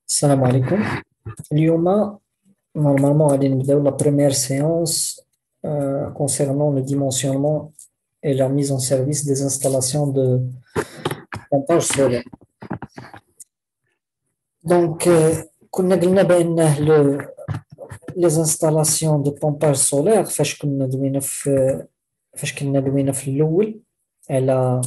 Salam alaikum. اليوم normalement غادي نبداو la première séance concernant le dimensionnement et la mise en service des installations de pompage solaire. Donc كنا قلنا بأن les installations de pompage solaire فاش كنا دوينا في الأول على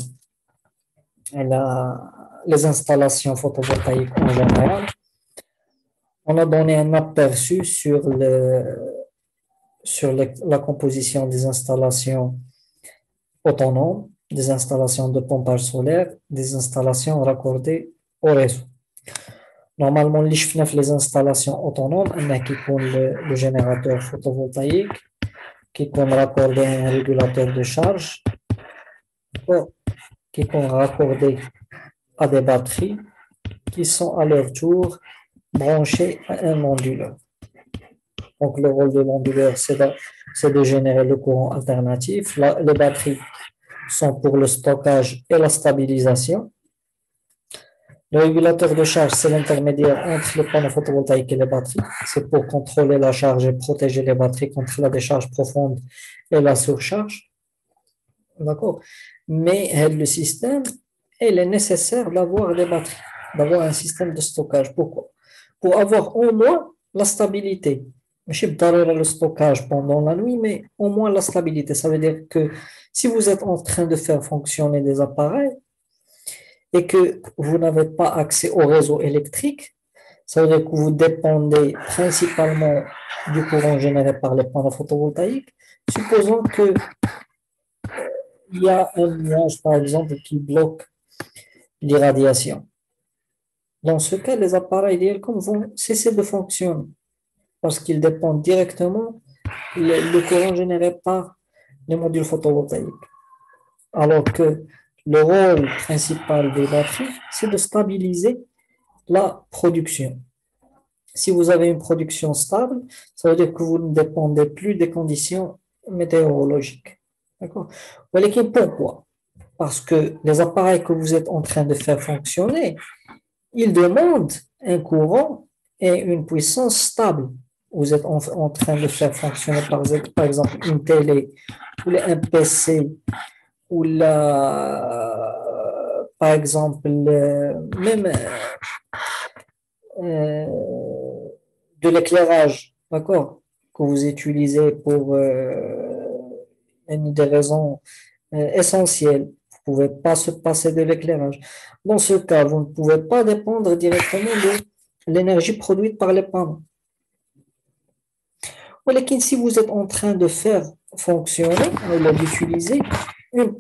les installations photovoltaïques en général. On a donné un aperçu sur la composition des installations autonomes, des installations de pompage solaire, des installations raccordées au réseau. Normalement, les installations autonomes, on a le générateur photovoltaïque qui est raccordé à un régulateur de charge, qui est raccordé à des batteries qui sont à leur tour branchées à un onduleur. Donc, le rôle de l'onduleur, c'est de générer le courant alternatif. Les batteries sont pour le stockage et la stabilisation. Le régulateur de charge, c'est l'intermédiaire entre le panneau photovoltaïque et les batteries. C'est pour contrôler la charge et protéger les batteries contre la décharge profonde et la surcharge. D'accord? Mais le système, il est nécessaire d'avoir des batteries, d'avoir un système de stockage. Pourquoi? Pour avoir au moins la stabilité. Je ne sais pas le stockage pendant la nuit, mais au moins la stabilité. Ça veut dire que si vous êtes en train de faire fonctionner des appareils et que vous n'avez pas accès au réseau électrique, ça veut dire que vous dépendez principalement du courant généré par les panneaux photovoltaïques. Supposons qu'il y a un nuage, par exemple, qui bloque l'irradiation. Dans ce cas, les appareils DLCOM vont cesser de fonctionner parce qu'ils dépendent directement le courant généré par les modules photovoltaïques. Alors que le rôle principal des batteries, c'est de stabiliser la production. Si vous avez une production stable, ça veut dire que vous ne dépendez plus des conditions météorologiques. D'accord? Pourquoi? Parce que les appareils que vous êtes en train de faire fonctionner, ils demandent un courant et une puissance stable. Vous êtes en train de faire fonctionner, par exemple, une télé ou un PC ou par exemple, même de l'éclairage, d'accord, que vous utilisez pour des raisons essentielles. Vous ne pouvez pas se passer de l'éclairage. Dans ce cas, vous ne pouvez pas dépendre directement de l'énergie produite par les panneaux. Mais si vous êtes en train de faire fonctionner, d'utiliser une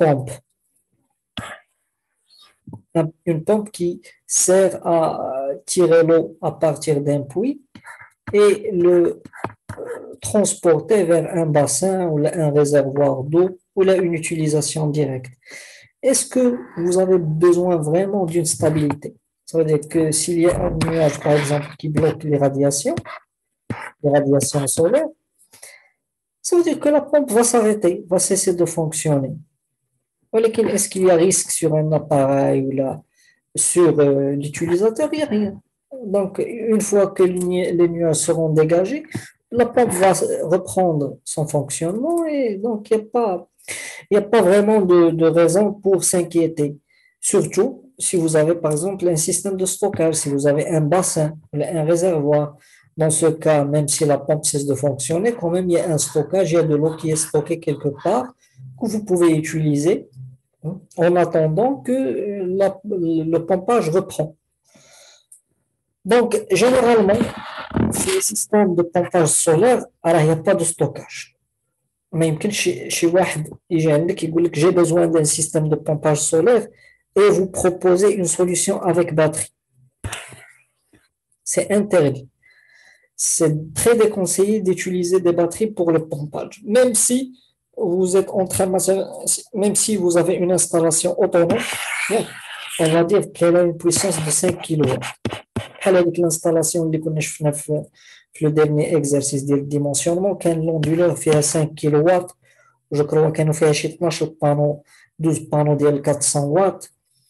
pompe qui sert à tirer l'eau à partir d'un puits et le transporter vers un bassin ou un réservoir d'eau ou une utilisation directe. Est-ce que vous avez besoin vraiment d'une stabilité? Ça veut dire que s'il y a un nuage, par exemple, qui bloque les radiations solaires, ça veut dire que la pompe va s'arrêter, va cesser de fonctionner. Est-ce qu'il y a risque sur un appareil ou sur l'utilisateur? Il n'y a rien. Donc, une fois que les nuages seront dégagés, la pompe va reprendre son fonctionnement et donc il n'y a pas vraiment de raison pour s'inquiéter. Surtout si vous avez par exemple un système de stockage, si vous avez un bassin, un réservoir. Dans ce cas, même si la pompe cesse de fonctionner, quand même il y a un stockage, il y a de l'eau qui est stockée quelque part que vous pouvez utiliser en attendant que le pompage reprend. Donc, généralement, في système de pompage solaire, il n'y a pas de stockage. ما يمكنش شي واحد يجي عندك يقول لك j'ai besoin d'un système de pompage solaire et vous proposez une solution avec batterie. C'est interdit. C'est très déconseillé d'utiliser des batteries pour le pompage. Même si vous êtes en train, même si vous avez une installation autonome, on va dire qu'elle a une puissance de 5 kW. avec l'installation اللي كنا شفنا في le dernier exercice ديال الديمونسيونمون كان l'onduleur فيها 5 كيلو جو كرو كانوا فيها شي 12 بانو 12 بانو ديال 400 واط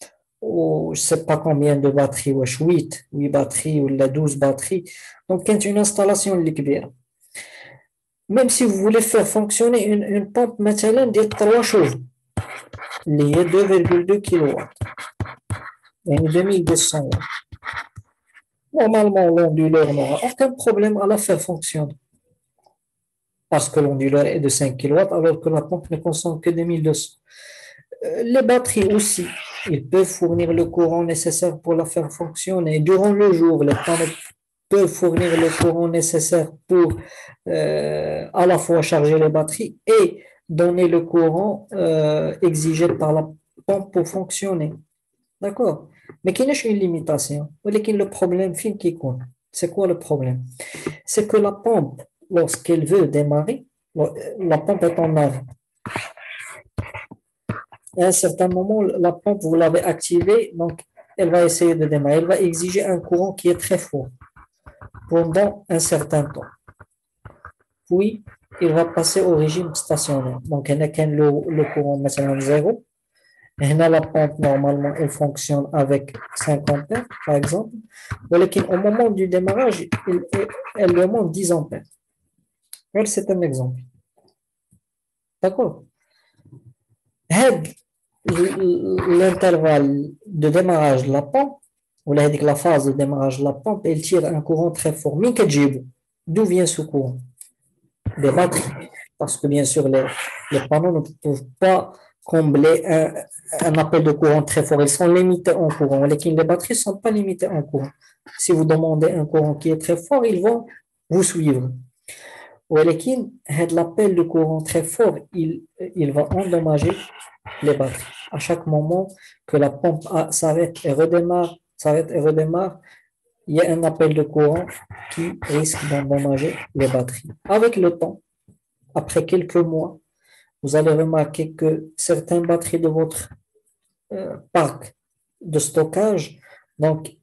ou je ne sais pas combien de batteries, ou 8 batteries ou 12 batteries. Donc, quand une installation liquide, même si vous voulez faire fonctionner une pompe maintenant de 3 chevaux, il y a 2,2 kW, et 2200 watts. Normalement, l'onduleur n'aura aucun problème à la faire fonctionner parce que l'onduleur est de 5 kW alors que la pompe ne consomme que 2200. Les batteries aussi, ils peuvent fournir le courant nécessaire pour la faire fonctionner. Durant le jour, les panneaux peuvent fournir le courant nécessaire pour à la fois charger les batteries et donner le courant exigé par la pompe pour fonctionner. D'accord? Mais qu'il y a une limitation. Mais le problème, c'est quoi le problème? C'est que la pompe, lorsqu'elle veut démarrer, la pompe est en arrêt. À un certain moment, la pompe, vous l'avez activée, donc elle va essayer de démarrer. Elle va exiger un courant qui est très fort pendant un certain temps. Puis, il va passer au régime stationnaire. Donc, il n'y a qu'un le courant maintenant zéro. Et là, la pompe, normalement, elle fonctionne avec 5 ampères, par exemple. Mais au moment du démarrage, elle demande 10 ampères. C'est un exemple. D'accord? L'intervalle de démarrage de la pompe, ou la phase de démarrage de la pompe, elle tire un courant très fort. D'où vient ce courant? Des batteries. Parce que bien sûr, les panneaux ne peuvent pas combler un appel de courant très fort. Ils sont limités en courant. Les batteries ne sont pas limitées en courant. Si vous demandez un courant qui est très fort, ils vont vous suivre. L'appel de courant très fort, il va endommager les batteries. À chaque moment que la pompe s'arrête et redémarre, il y a un appel de courant qui risque d'endommager les batteries. Avec le temps, après quelques mois, vous allez remarquer que certaines batteries de votre parc de stockage, donc,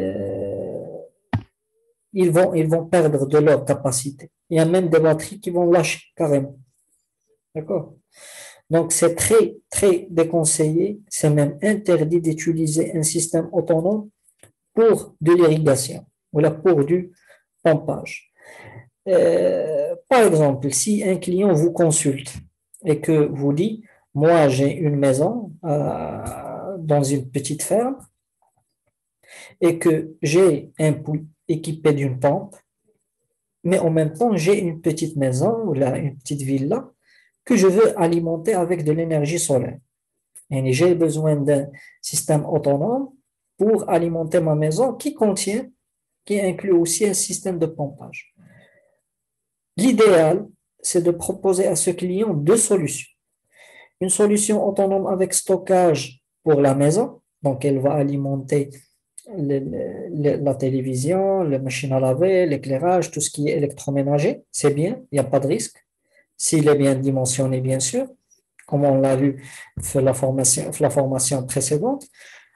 ils vont perdre de leur capacité. Il y a même des batteries qui vont lâcher carrément. D'accord? Donc, c'est très, très déconseillé, c'est même interdit d'utiliser un système autonome pour de l'irrigation ou pour du pompage. Par exemple, si un client vous consulte et que vous dit, moi j'ai une maison dans une petite ferme et que j'ai un puits équipé d'une pompe, mais en même temps j'ai une petite maison ou là, une petite villa que je veux alimenter avec de l'énergie solaire. Et j'ai besoin d'un système autonome pour alimenter ma maison qui inclut aussi un système de pompage. L'idéal, c'est de proposer à ce client deux solutions. Une solution autonome avec stockage pour la maison, donc elle va alimenter la télévision, la machine à laver, l'éclairage, tout ce qui est électroménager, c'est bien, il n'y a pas de risque, s'il est bien dimensionné, bien sûr, comme on l'a vu sur la formation précédente.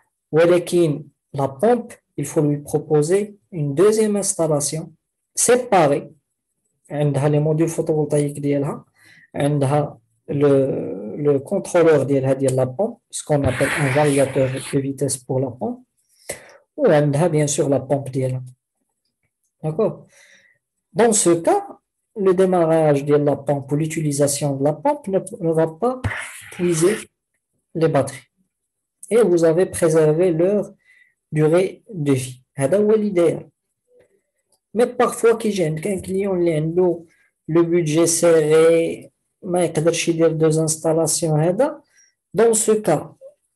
La pompe, il faut lui proposer une deuxième installation séparée. عندها les modules photovoltaïques ديالها عندها le contrôleur ديال la pompe, ce qu'on appelle un variateur de vitesse pour la pompe, ou عندها bien sûr la pompe ديالها. D'accord? Dans ce cas, le démarrage de la pompe ou l'utilisation de la pompe ne va pas puiser les batteries. Et vous avez préservé leur durée de vie. هذا هو l'idéal. Mais parfois, qui gêne, qu'un client le budget serré, ما يقدرش يدير deux installations, dans ce cas,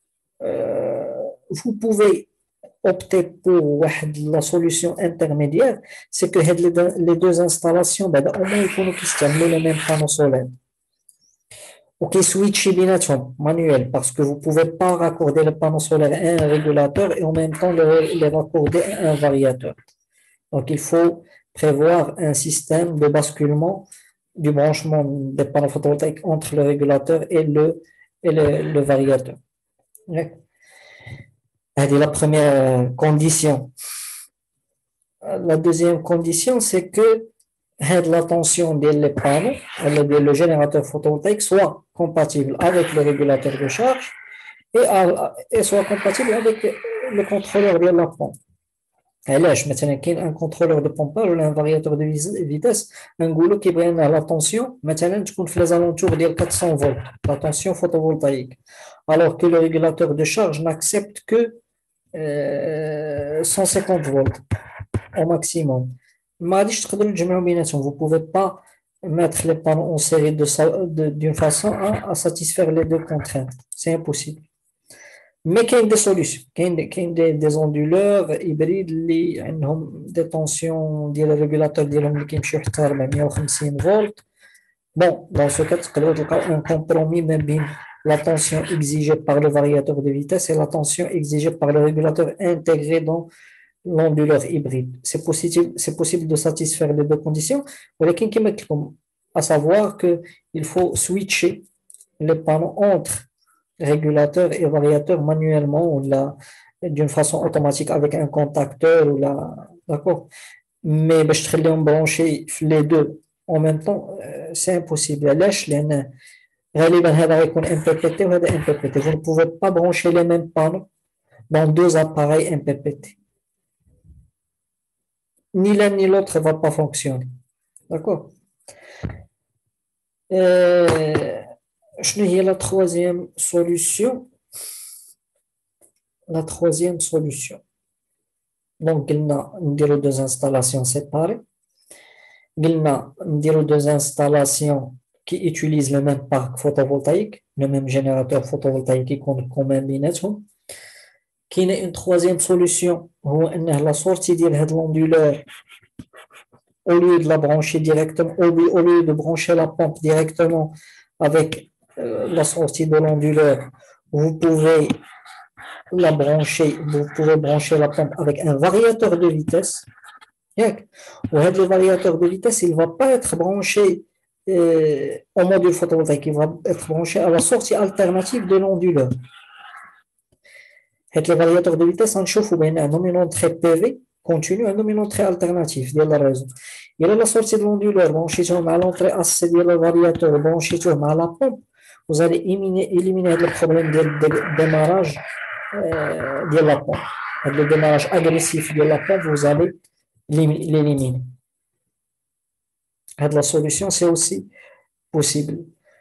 vous pouvez opter pour la solution intermédiaire, c'est que les deux installations, au moins, ils يكونوا le même panneau solaire. Ou qui switch manuel, parce que vous ne pouvez pas raccorder le panneau solaire à un régulateur et en même temps les raccorder à un variateur. Donc, il faut prévoir un système de basculement du branchement des panneaux photovoltaïques entre le régulateur et le variateur. C'est la première condition. La deuxième condition, c'est que la tension des panneaux, le générateur photovoltaïque soit compatible avec le régulateur de charge et soit compatible avec le contrôleur de la pompe. علاش مثلا كاين ان كونترولور دو بومباج ولا ان فارياتور دو فيتاس نقولوا كيبغي لنا لا طونسيون مثلا تكون في لي زالونتور ديال 400 فولت لا طونسيون photovoltaïque alors que le régulateur de charge n'accepte que 150 volts au maximum. ما غاديش تقدروا تجمعوا بيناتهم. Vous pouvez pas mettre les panneaux en série d'une façon à satisfaire les deux contraintes. C'est impossible. Mais il y a des solutions. Il y a des onduleurs hybrides qui ont des tensions des régulateurs qui sont à 150 volts. Bon, dans ce cas, il y a un compromis entre la tension exigée par le variateur de vitesse et la tension exigée par le régulateur intégré dans l'onduleur hybride. C'est possible de satisfaire les deux conditions. À savoir qu'il faut switcher les panneaux entre régulateur et variateur manuellement ou d'une façon automatique avec un contacteur ou d'accord. Mais je vais brancher les deux en même temps, c'est impossible. غالبا هذا غيكون MPPT وهذا MPPT. Vous ne pouvez pas brancher les mêmes panneaux dans deux appareils MPPT. Ni l'un ni l'autre ne va pas fonctionner. D'accord. شنو هي la troisième solution? La troisième solution. Donc, il y a deux installations séparées. Il y a deux installations qui utilisent le même parc photovoltaïque, le même générateur photovoltaïque qui compte quand même بيناتهم. Il y a une troisième solution, c'est la sortie de l'onduleur, au lieu de la brancher directement, au lieu de brancher la pompe directement avec la sortie de l'onduleur, vous pouvez brancher la pompe avec un variateur de vitesse. Le variateur de vitesse, il ne va pas être branché au module photovoltaïque, il va être branché à la sortie alternative de l'onduleur. Le variateur de vitesse, on chauffe un dominant-trait PV continu, un dominant-trait alternatif. Il y a la sortie de l'onduleur, branché à l'entrée AC de le variateur, branché à la pompe. Vous allez éliminer le problème de démarrage de la pompe. Le démarrage agressif de la pompe, vous allez l'éliminer. La solution, c'est aussi possible.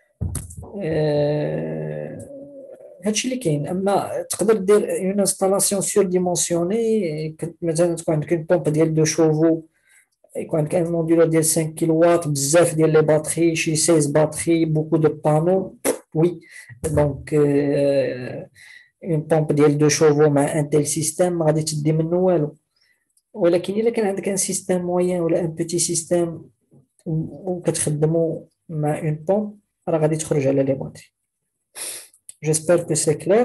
هادشي اللي كاين. اما تقدر دير اون انستالاسيون سور ديمونسيوني مثلا تكون عندك اون بومب ديال 2 شوفو يكون عندك ان موندولور ديال 5 كيلووات بزاف ديال لي باتري شي 16 باتري بوكو دو بانو وي دونك اون بومب ديال 2 شوفو مع ان تيل سيستيم ما غادي تدي منه والو. ولكن الا كان عندك ان سيستيم موين ولا ان بوتي سيستيم وكتخدموا مع اون بومب راه غادي تخرج على لي باتري. J'espère que c'est clair.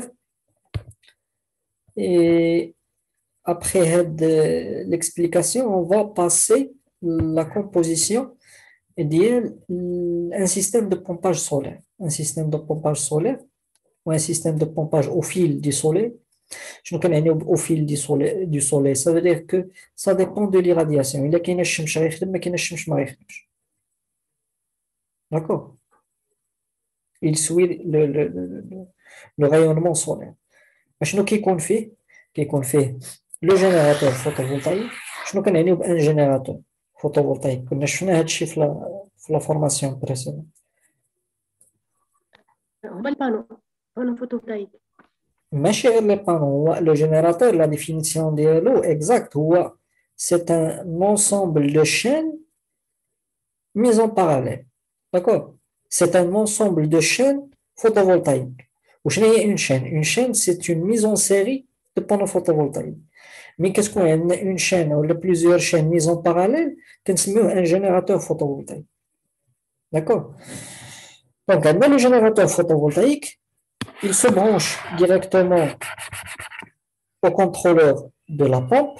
Et après l'explication, on va passer la composition d'un système de pompage solaire. Un système de pompage solaire ou un système de pompage au fil du soleil. Je ne connais pas au fil du soleil. Ça veut dire que ça dépend de l'irradiation. Il y a qui ne chemche pas, mais qui ne chemche pas. D'accord? Il suit le rayonnement solaire. شنو كيكون فيه le générateur photovoltaïque. شنو كنعني بان générateur photovoltaïque كنا شفنا هادشي في la formation précédente. هما البانو فوتوفولتايك ماشي غير لي بانو. هو لو جينيراتور لا ديفينيسيون ديالو اكزاكت هو c'est un ensemble de chaînes mises en parallèle. D'accord? C'est un ensemble de chaînes photovoltaïques. وشنو هي une chaîne? Une chaîne, c'est une mise en série de panneaux photovoltaïques. Mais qu'est-ce qu'on a? Une chaîne ou plusieurs chaînes mises en parallèle, c'est un générateur photovoltaïque. D'accord? Donc, le générateur photovoltaïque, il se branche directement au contrôleur de la pompe,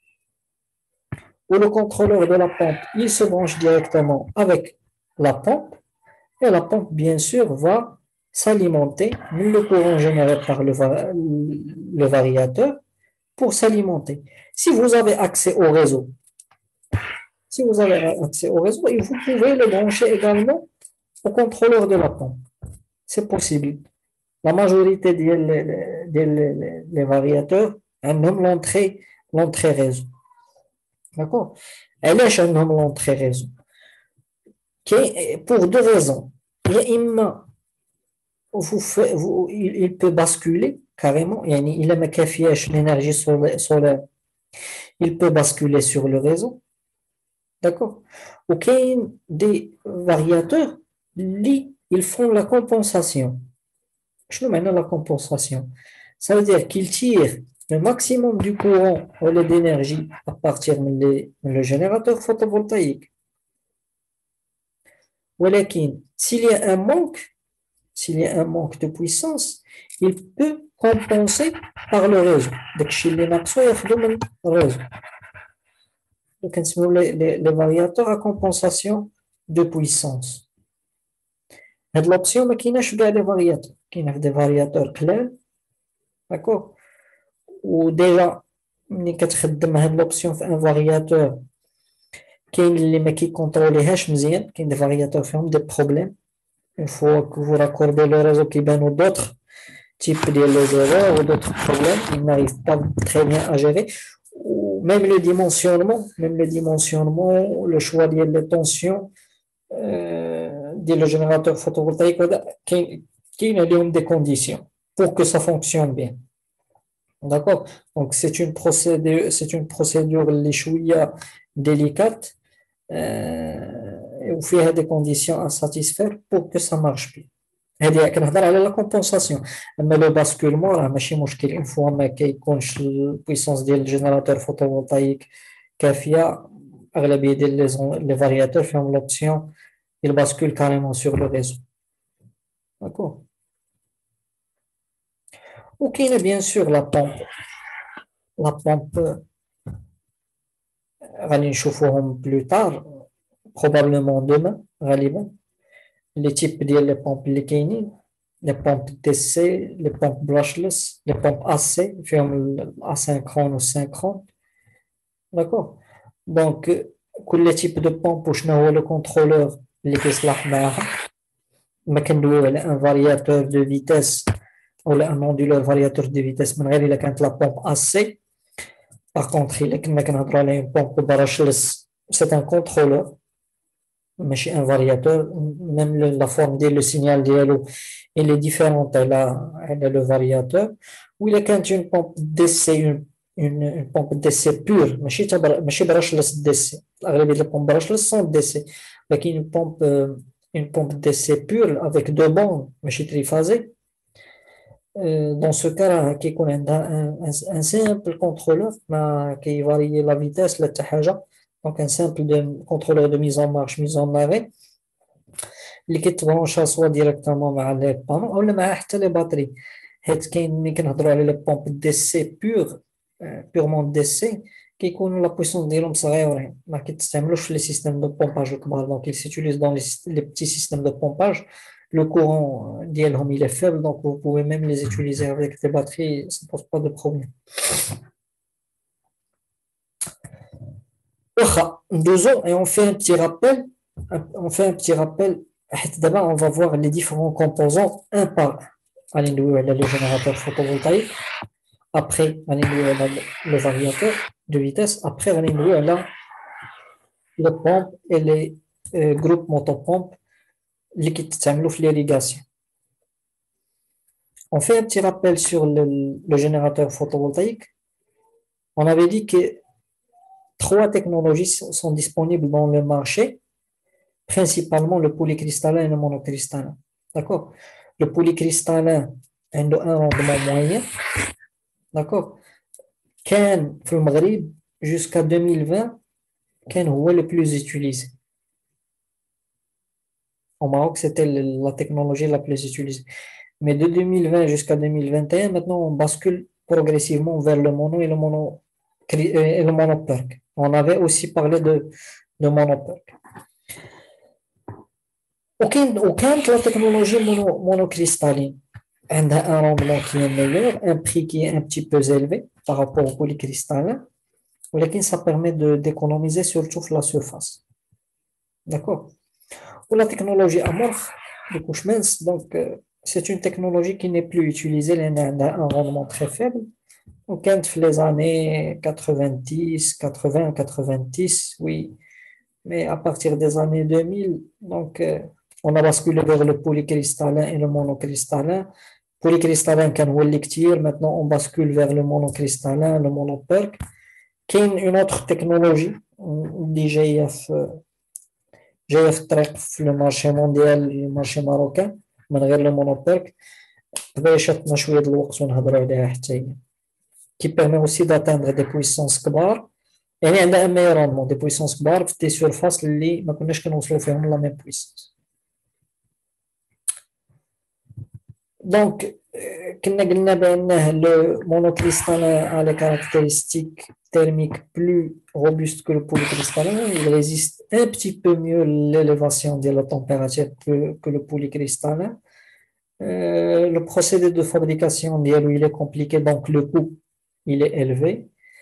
ou le contrôleur de la pompe, il se branche directement avec la pompe, et la pompe, bien sûr, va s'alimenter, le courant généré par le variateur pour s'alimenter. Si vous avez accès au réseau, et vous pouvez le brancher également au contrôleur de la pompe. C'est possible. La majorité des variateurs عندهم l'entrée réseau. D'accord? علاش عندهم l'entrée réseau? Pour deux raisons. Il peut basculer carrément. Il a l'énergie solaire. Il peut basculer sur le réseau. D'accord? Ou des variateurs, ils font la compensation. Je ne la compensation. Ça veut dire qu'ils tirent le maximum du courant ou d'énergie à partir du générateur photovoltaïque. ولكن s'il y a un manque de puissance, il peut compenser par le réseau. Donc, chez les ناقصو ياخدو من الريزو. Donc, les variateurs à compensation de puissance. Cette option ما كايناش في كاع les variateurs. كاينه في des variateurs قلال. D'accord? وديجا ملي كتخدم هاد لوبسيون في ان فارياتور كاين اللي ما كيكونتروليهاش مزيان كاين دي فارياتور فيهم دي بروبليم une fois que vous raccordez le réseau كيبانو d'autres types ديال les erreurs ou d'autres problèmes ils n'arrivent pas très bien à gérer ou même le dimensionnement le choix ديال les tensions ديال le générateur photovoltaïque كاين لهم des conditions pour que ça fonctionne bien. D'accord? Donc, c'est une procédure les délicate et où il y a des conditions à satisfaire pour que ça marche bien. هذه كنهضر على la compensation. اما le basculement راه ماشي مشكل une fois ما كيكونش البويسونس ديال الجينيراتور فوتوفولتايك كافيه اغلبيه ديال les variateurs فيهم l'option ils basculent carrément sur le réseau. D'accord? Ok, bien sûr la pompe غادي نشوفوهم plus tard probablement demain غالبا les types ديال les pompes اللي كاينين les pompes DC les pompes brushless les pompes AC فيهم asynchrone والsynchrone. D'accord? donc كل type de pompe وشنو هو le contrôleur اللي كيصلح معاها. ما كندويو على un variateur de vitesse ou un onduleur variateur de vitesse من غير الا كانت la pompe AC. Par contre, il est une pompe brushless, c'est un contrôleur, mais c'est un variateur. Même la forme le signal dialogue, il est différente. Elle a le variateur. Ou il est une pompe d'essai, une pompe d'essai pure, mais c'est brushless d'essai. Les pompes brushless sont d'essai. Donc une pompe d'essai pure avec deux bandes, mais c'est triphasé. Dans ce cas-là, qui connaît un simple contrôleur qui varie la vitesse, donc un simple contrôleur de mise en marche, mise en arrêt, qui branche soit directement avec les panneaux ou avec les batteries. Il y a les pompes d'essai purement d'essai qui connaissent la puissance de l'homme صغيرة ما كيتستعملوش في les systèmes de pompage كبار donc ils s'utilisent dans les petits systèmes de pompage. Le courant d'ILHOM il est faible, donc vous pouvez même les utiliser avec des batteries, ça ne pose pas de problème. Et on fait un petit rappel. D'abord, on va voir les différents composants un par un. Le générateur photovoltaïque. Après, le variateur de vitesse. Après, les pompes et les groupes motopompes. L'irrigation. On fait un petit rappel sur le générateur photovoltaïque. On avait dit que 3 technologies sont disponibles dans le marché, principalement le polycristallin et le monocristallin. D'accord? Le polycristallin a un rendement moyen. D'accord? Can في المغرب jusqu'à 2020 كان هو le plus utilisé. Au Maroc, c'était la technologie la plus utilisée. Mais de 2020 jusqu'à 2021, maintenant, on bascule progressivement vers le mono et le monoperc. On avait aussi parlé de monoperc. Aucune la technologie monocristalline a un rendement qui est meilleur, un prix qui est un petit peu élevé par rapport au polycristallin, mais ça permet d'économiser surtout la surface. D'accord? Ou la technologie amorphe, les couches minces, donc c'est une technologie qui n'est plus utilisée, elle a un rendement très faible. Donc, entre les années 90, 80, 90, oui, mais à partir des années 2000, donc, on a basculé vers le polycristallin et le monocristallin. Polycristallin كان هو اللي كتير, maintenant on bascule vers le monocristallin, le monoperc. كاين une autre technologie اللي جايه في الطريق في المارشي مونديال, المارشي ماروكان, من غير لو مونوبيرك. دابا شاتنا شويه د الوقت ونهضروا عليها حتى هي, qui permet aussi d'atteindre des puissances كبار, يعني عندها un meilleur rendement, des puissances كبار في des surfaces اللي ما كناش كنوصلوا فيهم لا ميم puissance. دونك كنا قلنا بأنه le monocristallin a les caractéristiques thermiques plus robustes que le polycristallin. Il résiste un petit peu mieux l'élévation de la température que le polycristallin. Le procédé de fabrication il est compliqué, donc le coût il est élevé.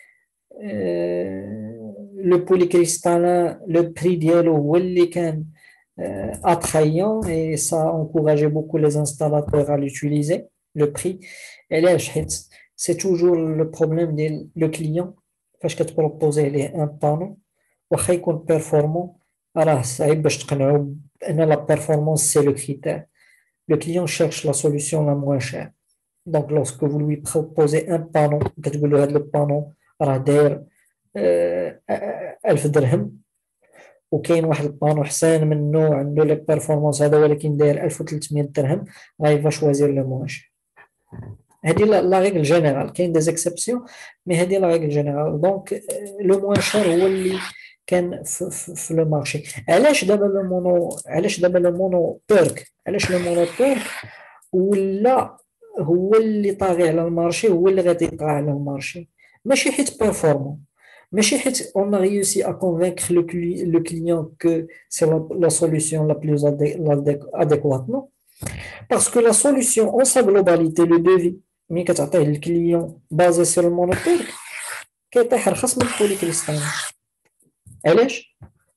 Le polycristallin, le prix ديالو هو اللي كان attrayant et ça a encouragé beaucoup les installateurs à l'utiliser, le prix. Et là, c'est toujours le problème du client. فاش كتبروبوزي ليه ان بانو واخا يكون بيرفورمون, راه صعيب باش تقنعو بان لا بيرفورمانس سي لو كريتير. Le client cherche la solution la moins chère. Donc, lorsque vous lui proposez un panneau, كتقول له هذا البانو راه داير 1000 درهم, وكاين واحد البانو حسان منه عنده لي بيرفورمانس هذا ولكن داير 1300 درهم, غايفا شوازير لو موان شير. هذه لا ريغل جينيرال, كاين دي زيكسيبسيون مي هذه لا ريغل جينيرال. دونك لو موان شير هو اللي كان في لو مارشي. علاش دابا لو مونو بيرك, علاش لو مونو بيرك ولا هو اللي طاغي على المارشي, هو اللي غادي يطغى على المارشي؟ ماشي حيت بيرفورمون, ماشي حيت on a réussi à convaincre le client que c'est la solution la plus adéquate, non, parce que la solution en sa globalité, le devis ملي كتعطيه للكليون basé sur le monopole كيطيح رخص من البوليكريستال. علاش؟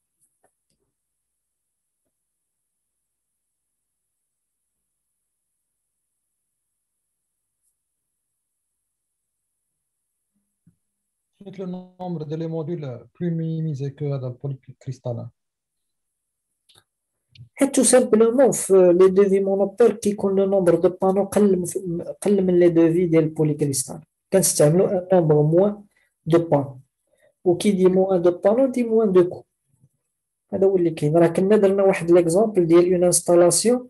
Le nombre de les modules plus minimisé que هذا polycristalin. حيت tout simplement في لي دوفي مونوبول كيكون لو نومبر دو بانو قل من لي دوفي ديال البوليكريستال, كنستعملوا ان نومبر موان دو بانو, وكي دي موان دو بانو دي موان دو كو. هذا هو اللي كاين. راه كنا درنا واحد ليكزامبل ديال اون انستالاسيون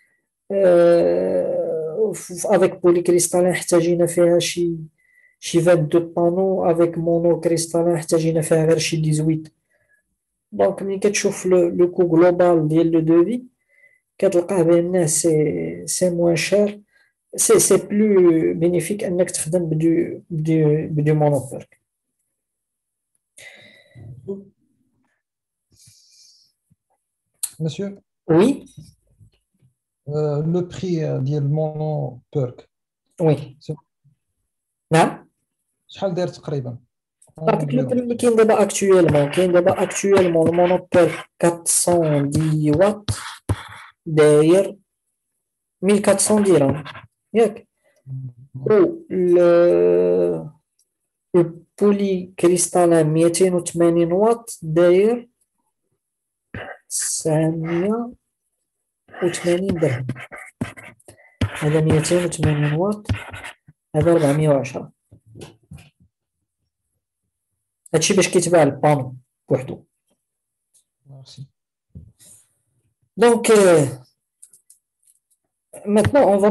افيك بوليكريستالين احتاجينا فيها شي 22 بانو, افيك مونوكريستالين احتاجينا فيها غير شي 18. دونك ملي كتشوف لو كو غلوبال ديال لو دوفي كتلقاه بان سي موان شير, سي بلو بينيفيك انك تخدم بدو مونوبول. Monsieur, Oui, le prix de mon perk, oui. نعم. شحال داير تقريبا؟ عطيك لو بري اللي كاين دابا اكتويلمون المونوبول 410 واط داير 1400 درهم ياك, و البولي كريستالان 280 واط داير 980 درهم. هذا 280 واط, هذا 410. هادشي باش كيتباع البانو بوحدو. Donc, maintenant, on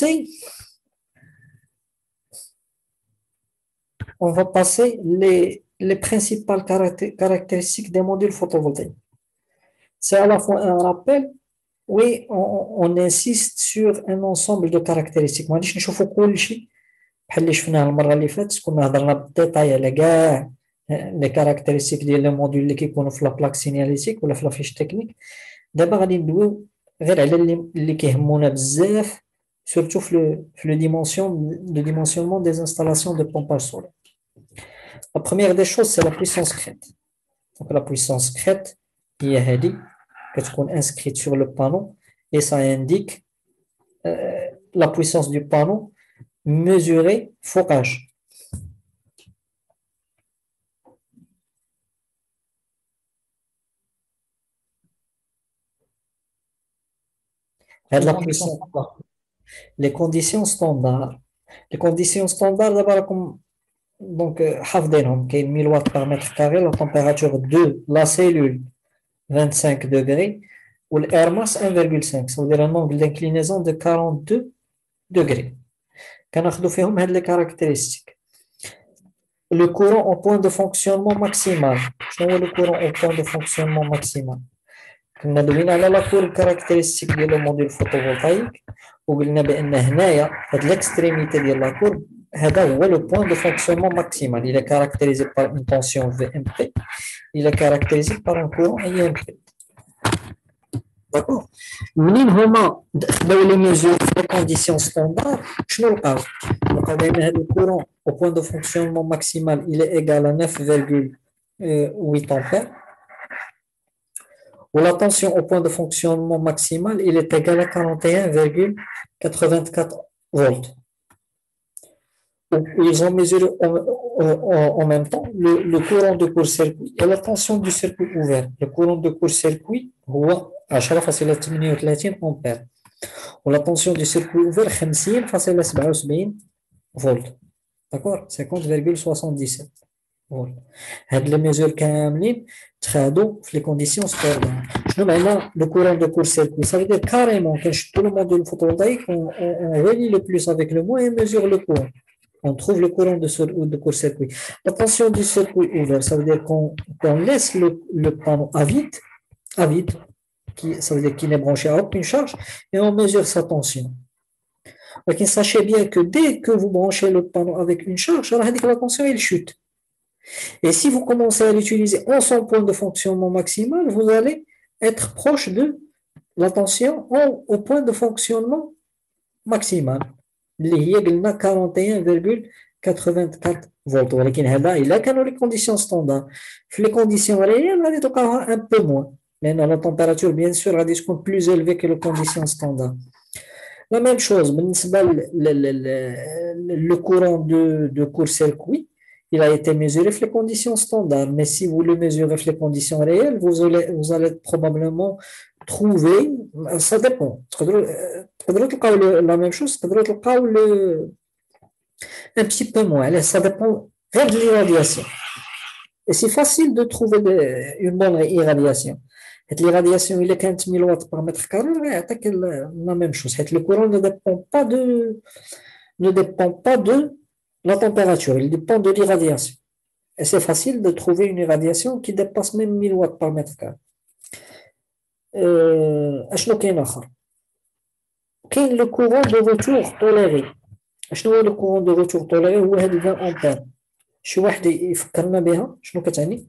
va passer les principales caractéristiques des modules photovoltaïques. C'est à la fois un rappel, oui, on insiste sur un ensemble de caractéristiques. ما غاديش نشوفوا كلشي بحال اللي شفناه المره اللي فاتت, كنا هضرنا بالديتاي على كاع لي كاركتيرستيك ديال لي موديل اللي كيكونوا في لا بلاك سينياليتيك ولا في لا فيش تكنيك. دابا غادي ندويو غير على اللي كيهمونا بزاف, surtout في le dimensionnement des installations de pompage solaire. La première des choses, c'est la puissance crête. Donc la puissance crête هي هذه كتكون inscrite sur le panneau et ça indique la puissance du panneau mesurée focage. La puissance, les conditions standards. Les conditions standards, d'abord, comme donc, حافظينهم كاين 1000 watts par mètre carré, la température de la cellule 25 degrés ou l'air masse 1,5, ça veut dire un angle d'inclinaison de 42 degrés. كناخذوا فيهم هاد les caractéristiques. Le courant au point de fonctionnement maximal. شنو هو le courant au point de fonctionnement maximal؟ كنا دوينا على لا كور كاركتيرستيك ديال الموديل فوتوفولتايك وقلنا بان هنايا هاد ليكستريميتي ديال لا كور هذا هو لو بوين دو فونكسيونمون ماكسيمال. Il est caractérisé par une tension VMP. Il est caractérisé par un courant IMP. D'accord. منين هما داو لي ميزور في لي كونديسيون ستاندار شنو لقاو؟ لقاو بان هذا الكورون au point de fonctionnement maximal il est égal à 9,8 ampères. Ou la tension au point de fonctionnement maximal, il est égal à 41,84 volts. Ils ont mesuré en même temps le courant de court-circuit et la tension du circuit ouvert. Le courant de court-circuit هو 10,38 ampères. Ou la tension du circuit ouvert 50,77 volts. D'accord? 50,77 volts. هاد les mesures كاملين تخادوا في les conditions standard. شنو معنى le courant de court-circuit? Ça veut dire carrément كنشدوا le module photovoltaïque, on relie le plus avec le moins et mesure le courant. On trouve le courant de court-circuit. La tension du circuit ouvert, ça veut dire qu'on laisse le panneau à vide, ça veut dire qu'il n'est branché à aucune charge, et on mesure sa tension. Donc, sachez bien que dès que vous branchez le panneau avec une charge, alors la tension elle chute. Et si vous commencez à l'utiliser en son point de fonctionnement maximal, vous allez être proche de la tension au point de fonctionnement maximal. اللي هي قلنا 41,84 فولت. ولكن هذا الا كانوا لي كونديسيون ستاندار. في لي كونديسيون ريال غادي تلقاوها ان بو موان لان لا تمبيراتور بيان سور غادي تكون بلوز الفي كو لو كونديسيون ستاندار. لا ميم شوز بالنسبه لو كورون de court-circuit, il a été mesuré dans les conditions standards, mais si vous le mesurez dans les conditions réelles, vous allez probablement trouver, ça dépend. La même chose, un petit peu moins, ça dépend de l'irradiation. Et c'est facile de trouver une bonne irradiation. L'irradiation, il est 15 000 watts par mètre carré, la même chose. Le courant ne dépend pas de la température, il dépend de l'irradiation. Et c'est facile de trouver une irradiation qui dépasse même 1000 watts par mètre carré. أشنو كاين آخر؟ كاين لو كورون دو روتور طوليري. شنو هو لو كورون دو روتور طوليري؟ هو هاد 20 أمبير. شي واحد يفكرنا بها شنو كتعني؟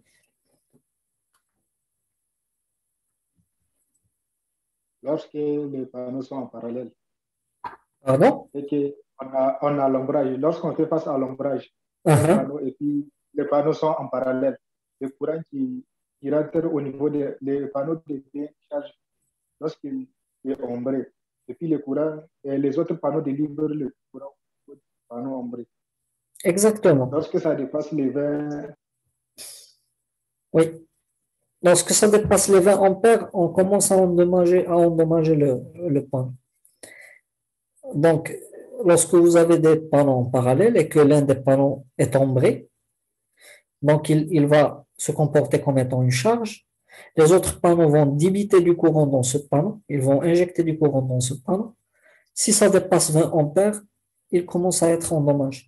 Lorsque les panneaux sont en parallèle. Pardon? Et qu'on a l'ombrage. Lorsqu'on fait face à l'ombrage, et puis les panneaux sont en parallèle, le courant qui rentre au niveau des panneaux de décharge, lorsqu'il est ombré, et puis les autres panneaux délivrent le courant au panneau ombré. Exactement. Lorsque ça dépasse les 20... Oui. Lorsque ça dépasse les 20 ampères, on commence à endommager le panneau. Donc, lorsque vous avez des panneaux en parallèle et que l'un des panneaux est ombré, donc il va se comporter comme étant une charge. Les autres panneaux vont débiter du courant dans ce panneau, ils vont injecter du courant dans ce panneau. Si ça dépasse 20 ampères, il commence à être endommagé.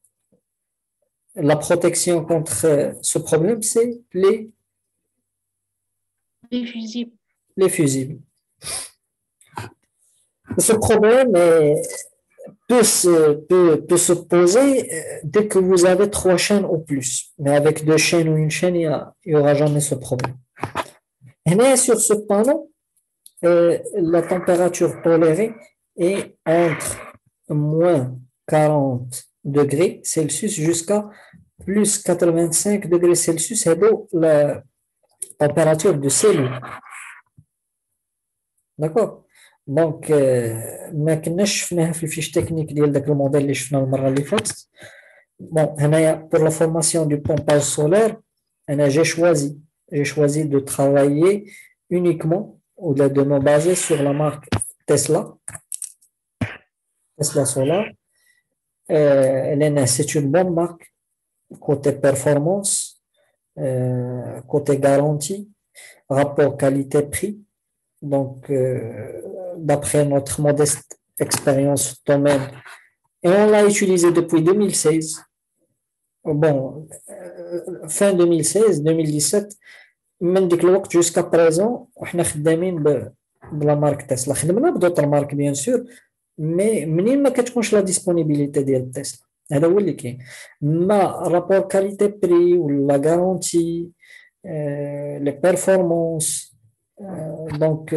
La protection contre ce problème, c'est les fusibles. Les fusibles. Ce problème peut se poser dès que vous avez 3 chaînes ou plus. Mais avec 2 chaînes ou une chaîne, il n'y aura jamais ce problème. Et sur ce panneau, la température tolérée est entre moins 40 degrés Celsius jusqu'à plus 85 degrés Celsius. C'est la température de cellule. D'accord? دونك ما كناش شفناها في الفيش تكنيك ديال داك الموديل اللي شفناه المره اللي فاتت. بون هنايا pour la formation du pompage solaire انا j'ai choisi de travailler uniquement ou de me baser sur la marque Tesla Solar. C'est une bonne marque côté performance, côté garantie, rapport qualité-prix. Donc, d'après notre modeste expérience au domaine, et on l'a utilisé depuis 2016. Bon, fin 2016, 2017, من ديك الوقت jusqu'à présent, وحنا خدامين بلا مارك تسلا. خدمنا بدوطر مارك بيان سور، مي منين ما كتكونش لا ديسپونيبيليتي ديال تسلا، هذا هو اللي كاين. ما رابور كاليتي بري ولا غارونتي لي بيرفورمانس، دونك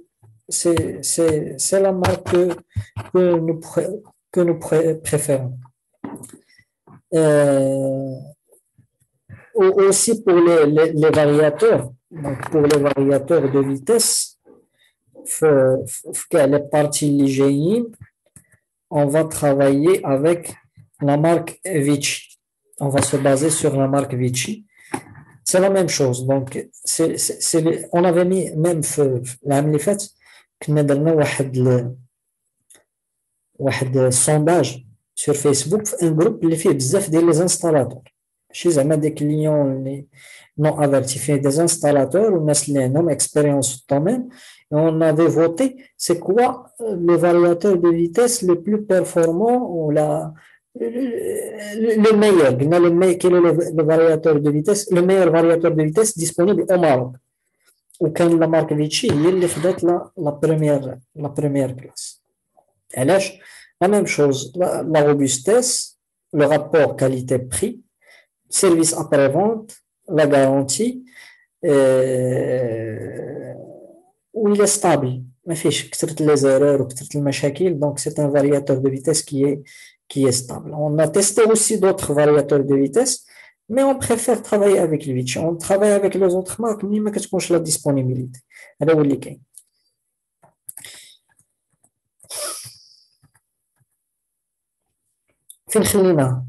c'est la marque que nous préférons. Aussi pour les variateurs, donc pour les variateurs de vitesse, les parties ligéines, on va travailler avec la marque Vichy. On va se baser sur la marque Vichy. C'est la même chose. Donc, on avait mis même l'année faite كنا درنا واحد sondage sur Facebook في un groupe اللي فيه بزاف ديال les installateurs. ماشي زعما des clients اللي non avertis, فيه des installateurs والناس اللي عندهم expérience في الdomaine. Et on avait voté c'est quoi le variateur de vitesse le plus performant ou le meilleur. Quel est le variateur de vitesse, le meilleur variateur de vitesse disponible au Maroc. وكان la marque Vichy هي اللي خدات la première place. علاش؟ La même chose, la robustesse, le rapport qualité-prix, service après-vente, la garantie, où il est stable. ما فيش كثرة les erreurs وكثرة المشاكل. Donc c'est un variateur de vitesse qui est stable. On a testé aussi d'autres variateurs de vitesse, mais on préfère travailler avec le Vichy. On travaille avec les autres marques, mais ما كتكونش la disponibilité. هذا هو اللي كاين. فين خليناها؟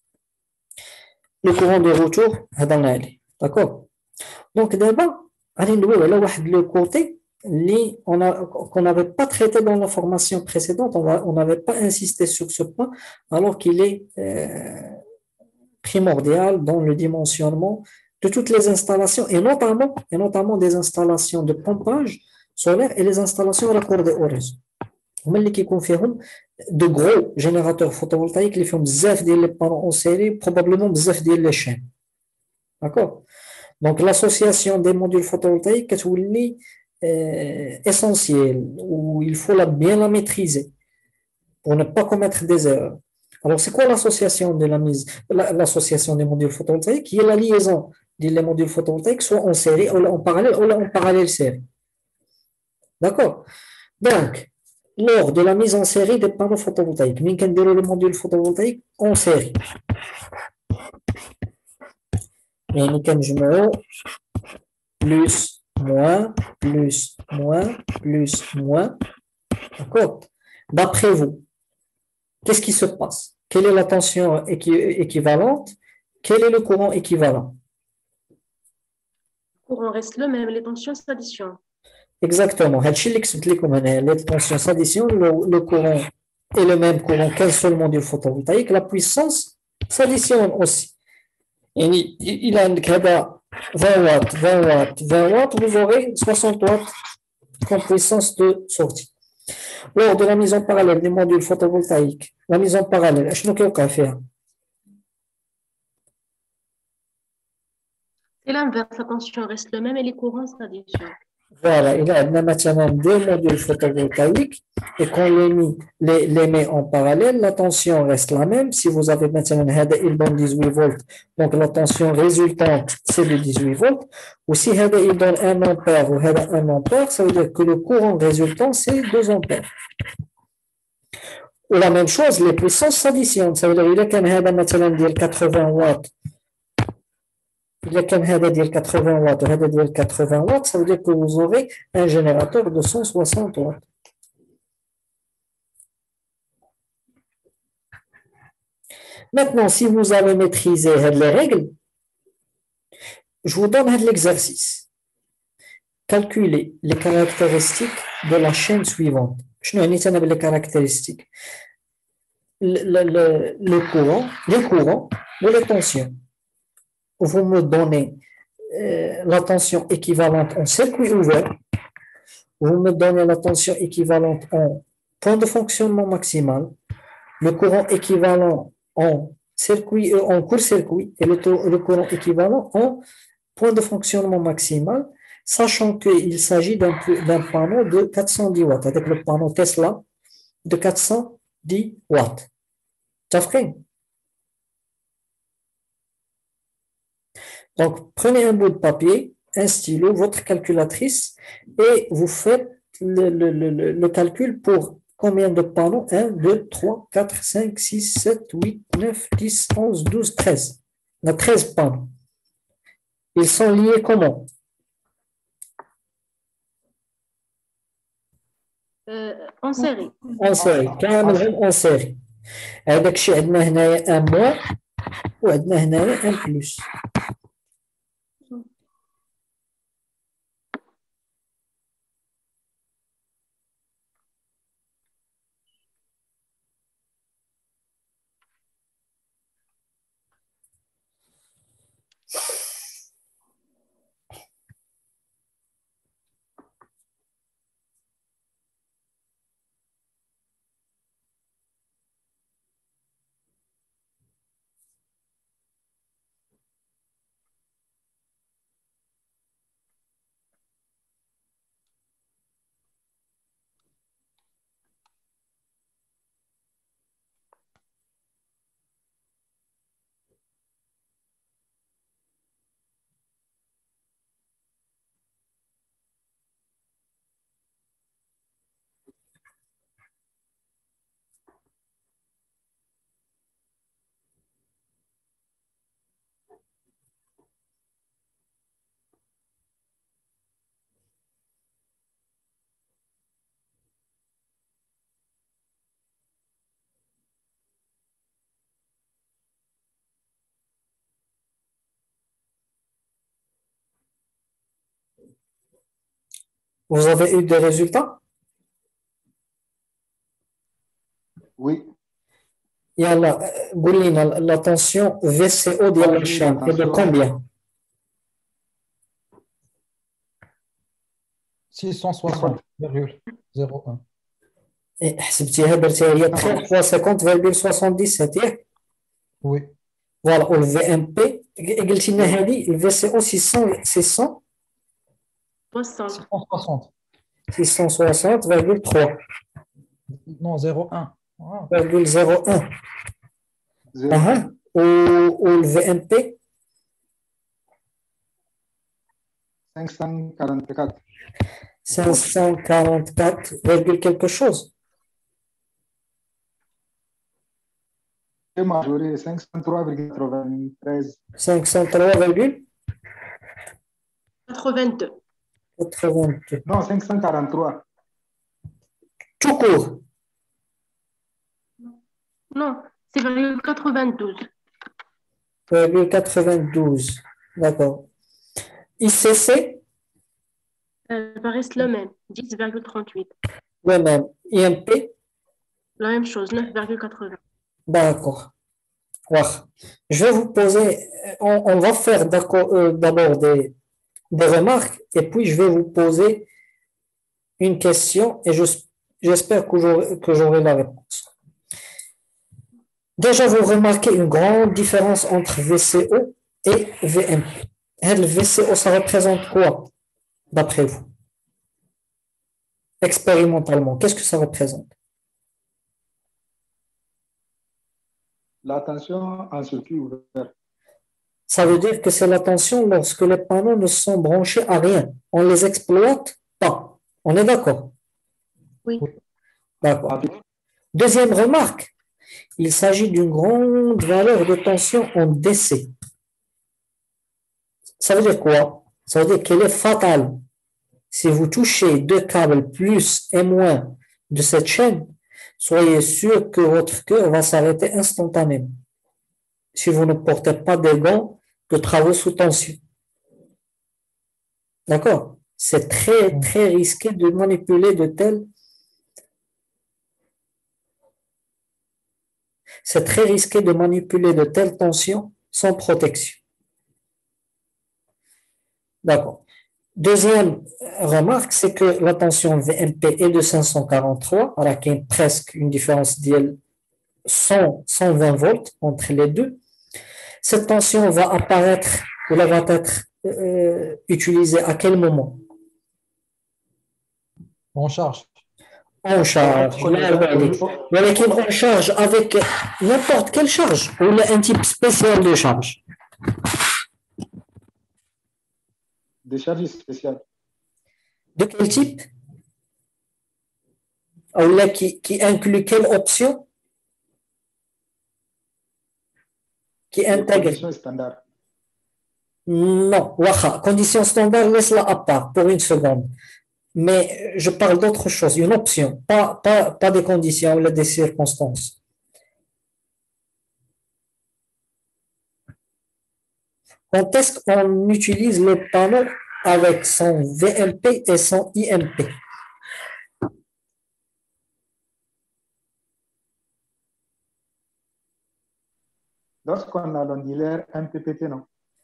Le courant de retour هضرنا عليه. D'accord. Donc d'abord غادي ندويو على واحد le côté اللي qu'on n'avait pas traité dans la formation précédente. On n'avait pas insisté sur ce point alors qu'il est primordial dans le dimensionnement de toutes les installations et notamment des installations de pompage solaire et les installations raccordées au réseau. هما اللي كيكون فيهم de gros générateurs photovoltaïques اللي فيهم بزاف ديال les panneaux en série, probablement بزاف ديال les chaînes. D'accord. Donc l'association des modules photovoltaïques كتولي essentielle, où il faut bien la maîtriser pour ne pas commettre des erreurs. Alors, c'est quoi l'association l'association des modules photovoltaïques? Qui est la liaison des modules photovoltaïques, soit en série, ou en parallèle série. D'accord? Donc, lors de la mise en série des panneaux photovoltaïques, nous avons le module photovoltaïque en série. Et nous avons plus, moins. D'accord? D'après vous, qu'est-ce qui se passe? Quelle est la tension équivalente? Quel est le courant équivalent? Le courant reste le même, les tensions s'additionnent. Exactement. Les tensions s'additionnent, le courant est le même courant qu'un seul module photovoltaïque, la puissance s'additionne aussi. Il a 20 watts, vous aurez 60 watts comme puissance de sortie. Lors de la mise en parallèle des modules photovoltaïques, la mise en parallèle, qu'est-ce qu'on fait? C'est l'inverse, la tension reste le même et les courants s'additionnent. Voilà, il y a maintenant deux modules photovoltaïques et quand les met en parallèle, la tension reste la même. Si vous avez maintenant il donne 18 volts, donc la tension résultante c'est de 18 volts. Ou si il donne 1 ampère ou 1 ampère, ça veut dire que le courant résultant c'est 2 ampères. Ou la même chose, les puissances s'additionnent. Ça veut dire il y a maintenant 80 watts. Il y a 80 watts, 80 watts, ça veut dire que vous aurez un générateur de 160 watts. Maintenant, si vous avez maîtrisé les règles, je vous donne l'exercice. Calculez les caractéristiques de la chaîne suivante. Je ne les caractéristiques. Le courant, les courants ou les tensions. Vous me donnez la tension équivalente en circuit ouvert. Vous me donnez la tension équivalente en point de fonctionnement maximal, le courant équivalent en circuit, en court-circuit et le courant équivalent en point de fonctionnement maximal, sachant qu'il s'agit d'un panneau de 410 watts, avec le panneau Tesla de 410 watts. Ça fait. Donc, prenez un bout de papier, un stylo, votre calculatrice, et vous faites le calcul pour combien de panneaux? 1, 2, 3, 4, 5, 6, 7, 8, 9, 10, 11, 12, 13. On a 13 panneaux. Ils sont liés comment? En série. En série. كاملهم en série. هذاك الشيء عندنا هنايا ان موان وعندنا هنايا ان بلس. Vous avez eu des résultats? Oui. يلا قول لنا la tension VCO ديال la chaîne est de combien? 660,01. حسبتيها درتيها هي 50,77 ياك؟ Oui. فوالا و الفي ام بي قلتي لنا هذه الفي سي او 600 600 60. 660,3 Non, 0,1. Ah. 0,01 اها و الفي ام بي 544. 544, quelque chose. C'est majoré 503,93. 503,82. 82. Non, 543. Tout court. Non, c'est 92. 92. D'accord. ICC, Ça reste le même, 10,38. le même. IMP, La même chose, 9,80. d'accord. Voilà. Je vais vous poser, on va faire d'abord des remarques et puis je vais vous poser une question et j'espère que j'aurai la réponse. Déjà, vous remarquez une grande différence entre VCO et VMP. Le VCO, ça représente quoi, d'après vous? Expérimentalement, qu'est-ce que ça représente? La tension en circuit ouvert. Ça veut dire que c'est la tension lorsque les panneaux ne sont branchés à rien. On ne les exploite pas. On est d'accord? Oui. D'accord. Deuxième remarque, il s'agit d'une grande valeur de tension en DC. Ça veut dire quoi? Ça veut dire qu'elle est fatale. Si vous touchez deux câbles plus et moins de cette chaîne, soyez sûr que votre cœur va s'arrêter instantanément. si vous ne portez pas des gants de travaux sous tension. D'accord? C'est très, très risqué de manipuler de telles. C'est très risqué de manipuler de telles tensions sans protection. D'accord. Deuxième remarque, c'est que la tension VMP est de 543, alors qu'il y a presque une différence de 120 volts entre les deux. Cette tension va apparaître ou va être utilisée à quel moment? On charge. On charge. On charge avec n'importe quelle charge ou un type spécial de charge. Des charges spéciales. De quel type? Ou là, qui inclut quelle option? Qui intègre? Conditions standards. Non, waha, condition standard, laisse-la à part pour une seconde. Mais je parle d'autre chose, une option, pas des conditions ou des circonstances. Quand est-ce qu'on utilise le panneau avec son VMP et son IMP? Lorsqu'on a l'ondulaire MPPT, non?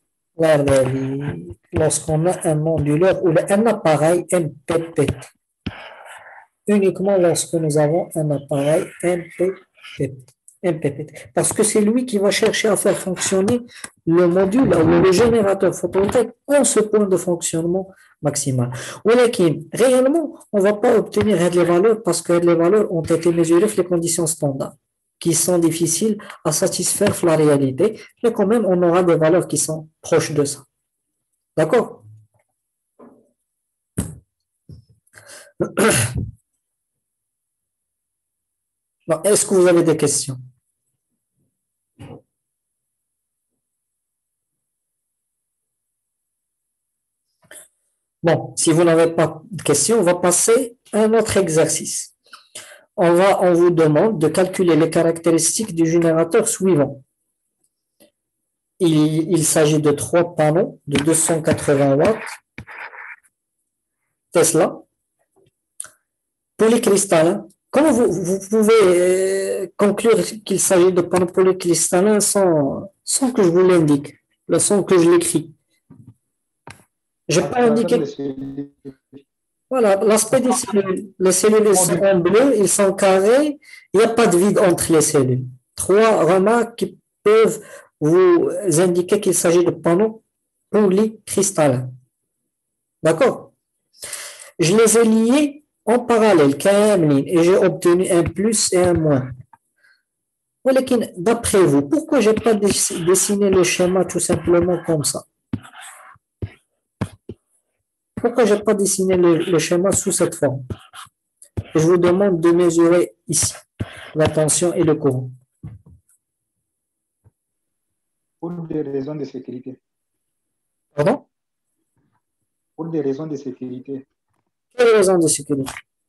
Lorsqu'on a un onduleur ou un appareil MPPT. Uniquement lorsque nous avons un appareil MPPT. Parce que c'est lui qui va chercher à faire fonctionner le module ou le générateur photovoltaïque en ce point de fonctionnement maximal. Réellement, on ne va pas obtenir les valeurs parce que les valeurs ont été mesurées avec les conditions standards qui sont difficiles à satisfaire la réalité, mais quand même, on aura des valeurs qui sont proches de ça. D'accord? Est-ce que vous avez des questions? Bon, si vous n'avez pas de questions, on va passer à un autre exercice. On vous demande de calculer les caractéristiques du générateur suivant. Il s'agit de 3 panneaux de 280 watts Tesla polycristallins. Comment vous pouvez conclure qu'il s'agit de panneaux polycristallins sans que je vous l'indique, sans que je l'écris? Je n'ai pas indiqué. Voilà, l'aspect des cellules. Les cellules sont en bleu, ils sont carrés, il n'y a pas de vide entre les cellules. 3 remarques qui peuvent vous indiquer qu'il s'agit de panneaux polycristallins. D'accord? Je les ai liés en parallèle, et j'ai obtenu un plus et un moins. D'après vous, pourquoi je n'ai pas dessiné le schéma tout simplement comme ça? Pourquoi je n'ai pas dessiné le schéma sous cette forme? Je vous demande de mesurer ici la tension et le courant. Pour des raisons de sécurité. Pardon? Pour des raisons de sécurité. Quelles raisons de sécurité?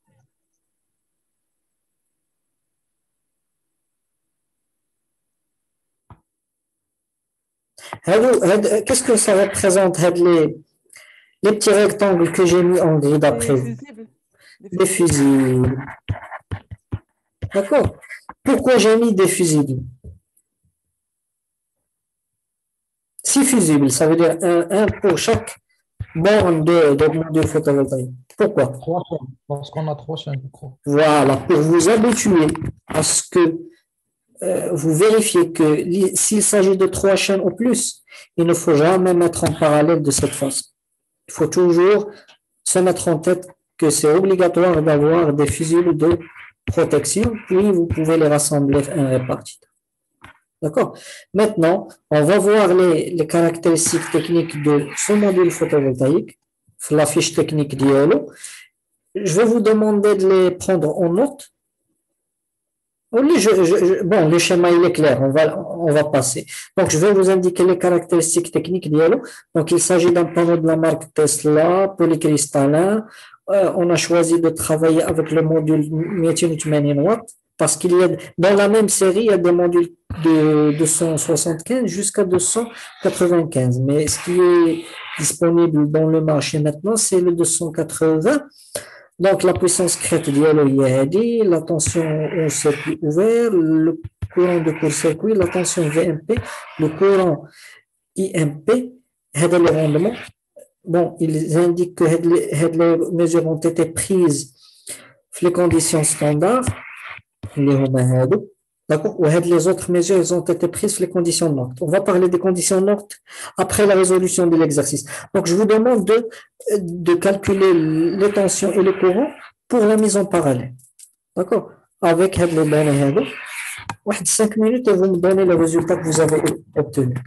Qu'est-ce que ça représente, les petits rectangles que j'ai mis en gris d'après vous? Des fusibles. D'accord? Pourquoi j'ai mis des fusibles? 6 fusibles, ça veut dire un pour chaque borne de module photovoltaïque. Pourquoi? 3 chaînes, parce qu'on a 3 chaînes, je crois. Voilà, pour vous habituer à ce que vous vérifiez que s'il s'agit de 3 chaînes ou plus, il ne faut jamais mettre en parallèle de cette façon. Il faut toujours se mettre en tête que c'est obligatoire d'avoir des fusibles de protection, puis vous pouvez les rassembler un répartiteur. D'accord? Maintenant, on va voir les caractéristiques techniques de ce module photovoltaïque, la fiche technique d'IOLO. Je vais vous demander de les prendre en note. Bon, le schéma il est clair, on va passer. Donc, je vais vous indiquer les caractéristiques techniques d'IOLO. Donc, il s'agit d'un panneau de la marque Tesla, polycristallin. On a choisi de travailler avec le module 280 watts Parce qu'il y a, dans la même série, il y a des modules de 275 jusqu'à 295. Mais ce qui est disponible dans le marché maintenant, c'est le 280. Donc, la puissance crête d'ILO-IAD, la tension au circuit ouvert, le courant de court-circuit, la tension VMP, le courant IMP, les rendements. Bon, ils indiquent que les mesures ont été prises dans les conditions standards, d'accord, ou les autres mesures elles ont été prises dans les conditions NORT. On va parler des conditions NORT après la résolution de l'exercice. Donc, je vous demande de calculer les tensions et le courant pour la mise en parallèle. D'accord? Avec les données, 5 minutes et vous me donnez le résultat que vous avez obtenu.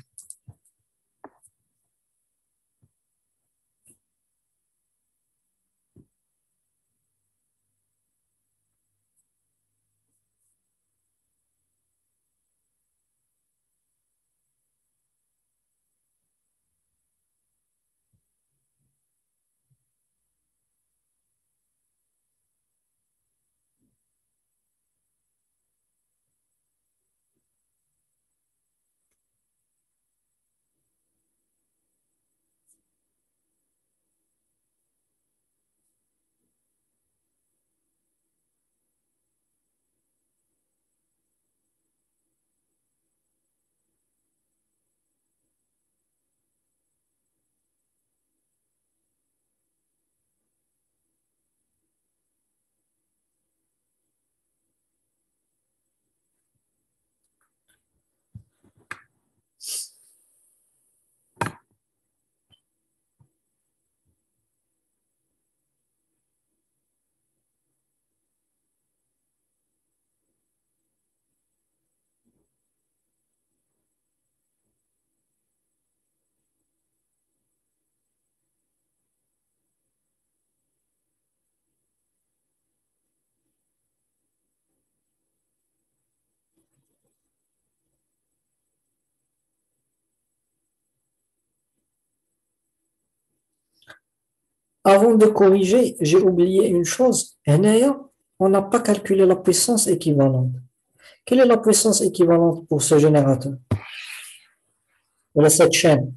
Avant de corriger, j'ai oublié une chose. On n'a pas calculé la puissance équivalente. Quelle est la puissance équivalente pour ce générateur? Voilà cette chaîne.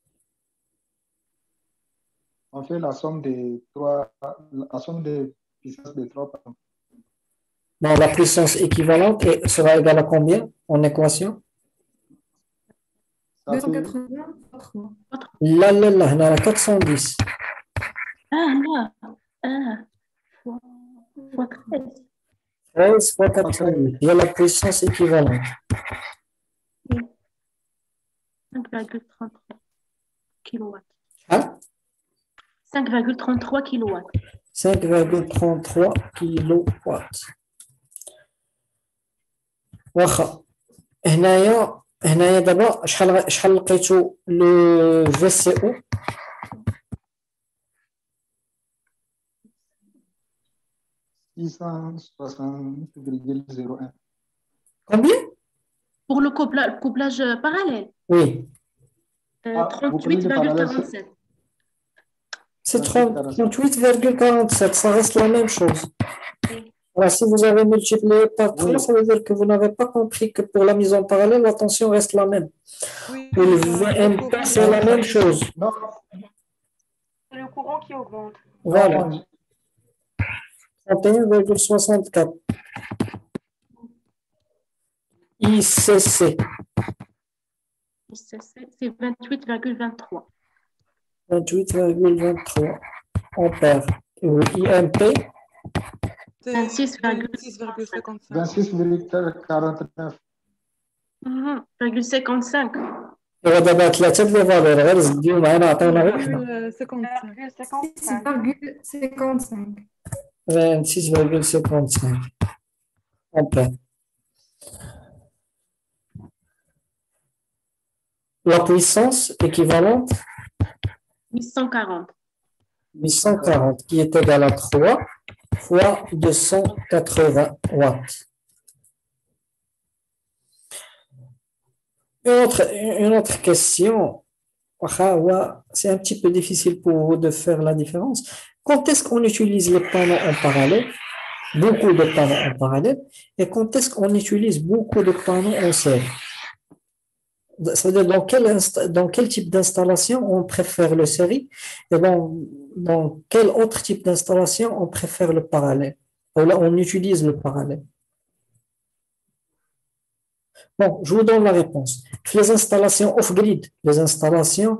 On fait la somme des puissances des trois. Bon, la puissance équivalente sera égale à combien en équation? 280 fois 3. Là, on a 410. là. Fois 13. 13 fois 410. Il y a la puissance équivalente. 5,33 kilowatts. Hein? 5,33 kilowatts. 5,33 kilowatts. واخا هنايا دابا شحال لقيتو لو في سي او 660,01. combien? Pour le couplage parallèle, Oui, vous prenez le parallèle, 38,47. c'est 38,47, ça reste la même chose. Alors, si vous avez multiplié par 3, Oui. ça veut dire que vous n'avez pas compris que pour la mise en parallèle, la tension reste la même. Oui, Pour le VMP, c'est la même chose. Non, c'est le courant qui augmente. Voilà, non, 31,64. ICC, C'est 28,23. 28,23 ampères. Et IMP, C'est 26,55. 26,49. 55. هو دابا ثلاثة د لي فالور غير زديو معانا عطيونا غير وحدة 6,55. 26,55 ampères. La puissance équivalente 840. 840 qui est égale à 3 fois 280 watts. Une autre question, c'est un petit peu difficile pour vous de faire la différence. Quand est-ce qu'on utilise les panneaux en parallèle? beaucoup de panneaux en parallèle et quand est-ce qu'on utilise beaucoup de panneaux en série. C'est-à-dire dans quel type d'installation on préfère le série et dans quel autre type d'installation on préfère le parallèle. Ou là, on utilise le parallèle. Bon, je vous donne la réponse. Les installations off-grid, les installations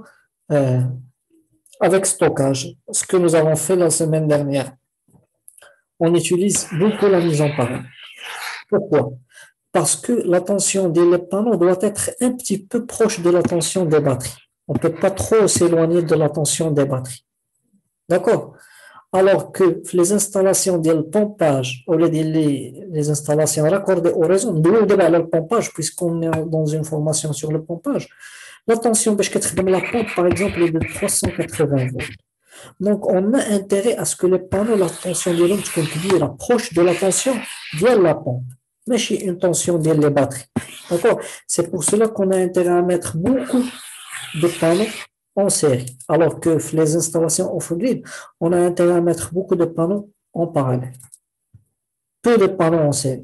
avec stockage, ce que nous avons fait la semaine dernière, on utilise beaucoup la mise en parallèle. Pourquoi? Parce que la tension des panneaux doit être un petit peu proche de la tension des batteries. On ne peut pas trop s'éloigner de la tension des batteries. D'accord? Alors que les installations de pompage ou les installations raccordées au réseau, nous devons le pompage puisqu'on est dans une formation sur le pompage. La tension de la pompe, par exemple, est de 380 volts. Donc, on a intérêt à ce que les panneaux, la tension de l'homme, comme tu dis, rapproche de la tension via la pompe, mais chez une tension via les batteries. D'accord? C'est pour cela qu'on a intérêt à mettre beaucoup de panneaux en série, alors que les installations off-grid, on a intérêt à mettre beaucoup de panneaux en parallèle. Peu de panneaux en série.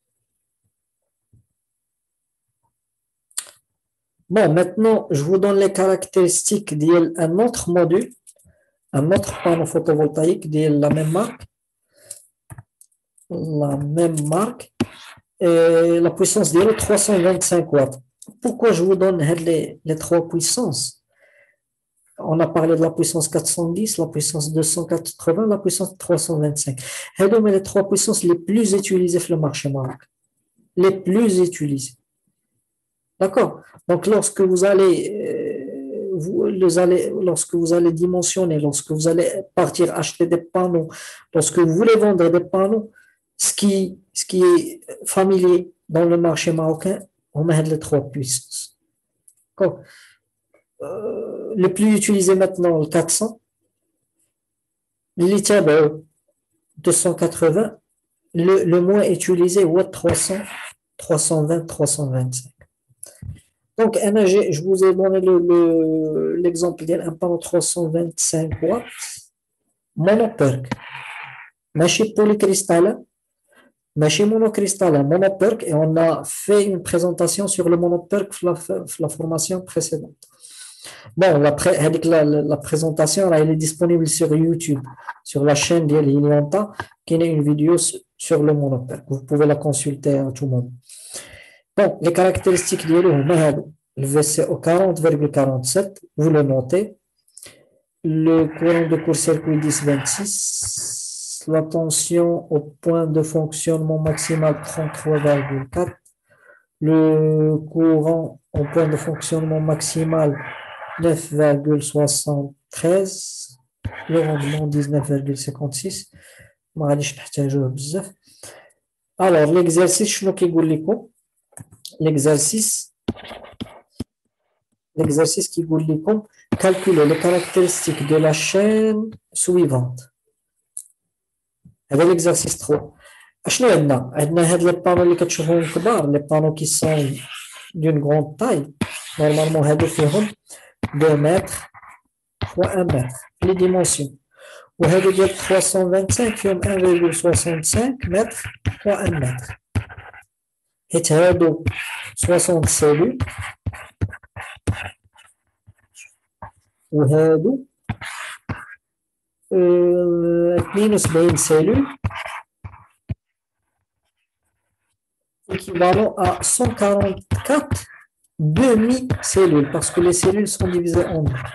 Bon, maintenant, je vous donne les caractéristiques d'un autre module, un autre panneau photovoltaïque de la même marque. Et la puissance de 325 watts. Pourquoi je vous donne les trois puissances? On a parlé de la puissance 410, la puissance 280, la puissance 325. Et donc, les trois puissances les plus utilisées sur le marché marocain. Les plus utilisées. D'accord? Donc, lorsque vous allez dimensionner, lorsque vous allez partir acheter des panneaux, lorsque vous voulez vendre des panneaux, ce qui est familier dans le marché marocain, on met les trois puissances. D'accord? Le plus utilisé maintenant, le 400, l'ITAB 280, le moins utilisé, Watt 300, 320, 325. Donc, je vous ai donné l'exemple d'un panneau 325 watts, monoperk, machine polycristalline, machine monocristalline, monoperk, et on a fait une présentation sur le monoperk la formation précédente. Bon, la présentation, là, elle est disponible sur YouTube, sur la chaîne d'Ilianta, qui est une vidéo sur le monoperk. Vous pouvez la consulter à tout moment. Bon, les caractéristiques le VCO 40,47, vous le notez. Le courant de court-circuit 10,26. La tension au point de fonctionnement maximal 33,4. Le courant au point de fonctionnement maximal 9,73. Le rendement 19,56. Alors, l'exercice, je ne sais pas. L'exercice qui vous dit comme calculer les caractéristiques de la chaîne suivante. Avec l'exercice 3. شنو عندنا هاد les panneaux اللي كتشوفوهم كبار les panneaux qui sont d'une grande taille normalement هادو فيهم 2 mètres fois 1 mètre les dimensions وهادو ديال 325 فيهم 1,65 mètres fois 1 mètre حيت هادو 60 cellules وهادو 72 cellules équivalent à 144 demi-cellules parce que les cellules sont divisées en deux.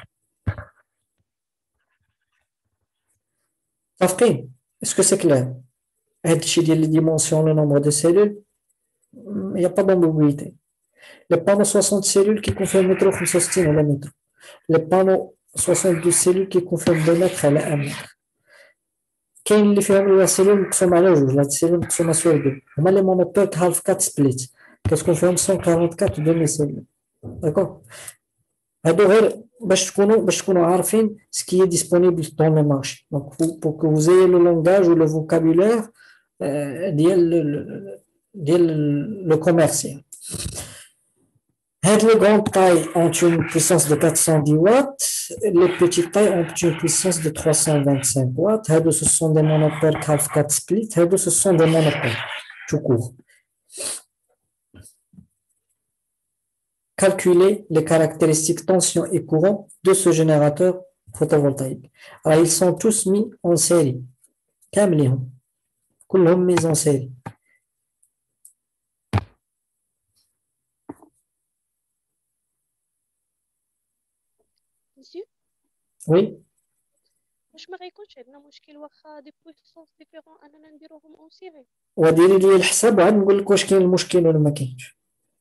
Est-ce que c'est clair? Les dimensions, le nombre de cellules, il n'y a pas d'ambiguïté. Les panneaux 60 cellules qui confirment métro 65 ou le métro. Les panneaux 62 cellules qui confirment 2 mètres à 1 mètre. كاين اللي فيهم لا سيلول مقسوم على جوج لا سيلول مقسومه sur 2 هما لي مونوبيرك هالف 4 سبليت كتكون فيهم 144 دومي سيلول داكور هادو غير باش تكونوا عارفين ce qui est disponible dans le marché donc pour que vous ayez le langage ou le vocabulaire ديال le commercial. Les grandes tailles ont une puissance de 410 watts, les petites tailles ont une puissance de 325 watts. Ce sont des monopères half 4 split, ce sont des monopères tout court. Calculer les caractéristiques tension et courant de ce générateur photovoltaïque. Alors, ils sont tous mis en série. كاملين كلهم mis en série. Monsieur, Oui, واش ما غيكونش عندنا مشكل واخا دي بويسونس ديفيرون اننا نديروهم اون سيري؟ وديري لي الحساب وعاد نقول لك واش كاين المشكل ولا ما كاينش.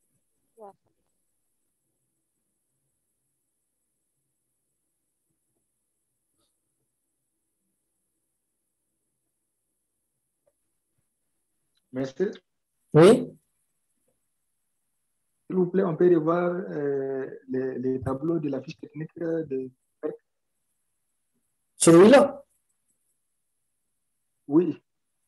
Merci. Oui, S'il vous plaît, on peut revoir les tableaux de la fiche technique de... celui-là. Oui.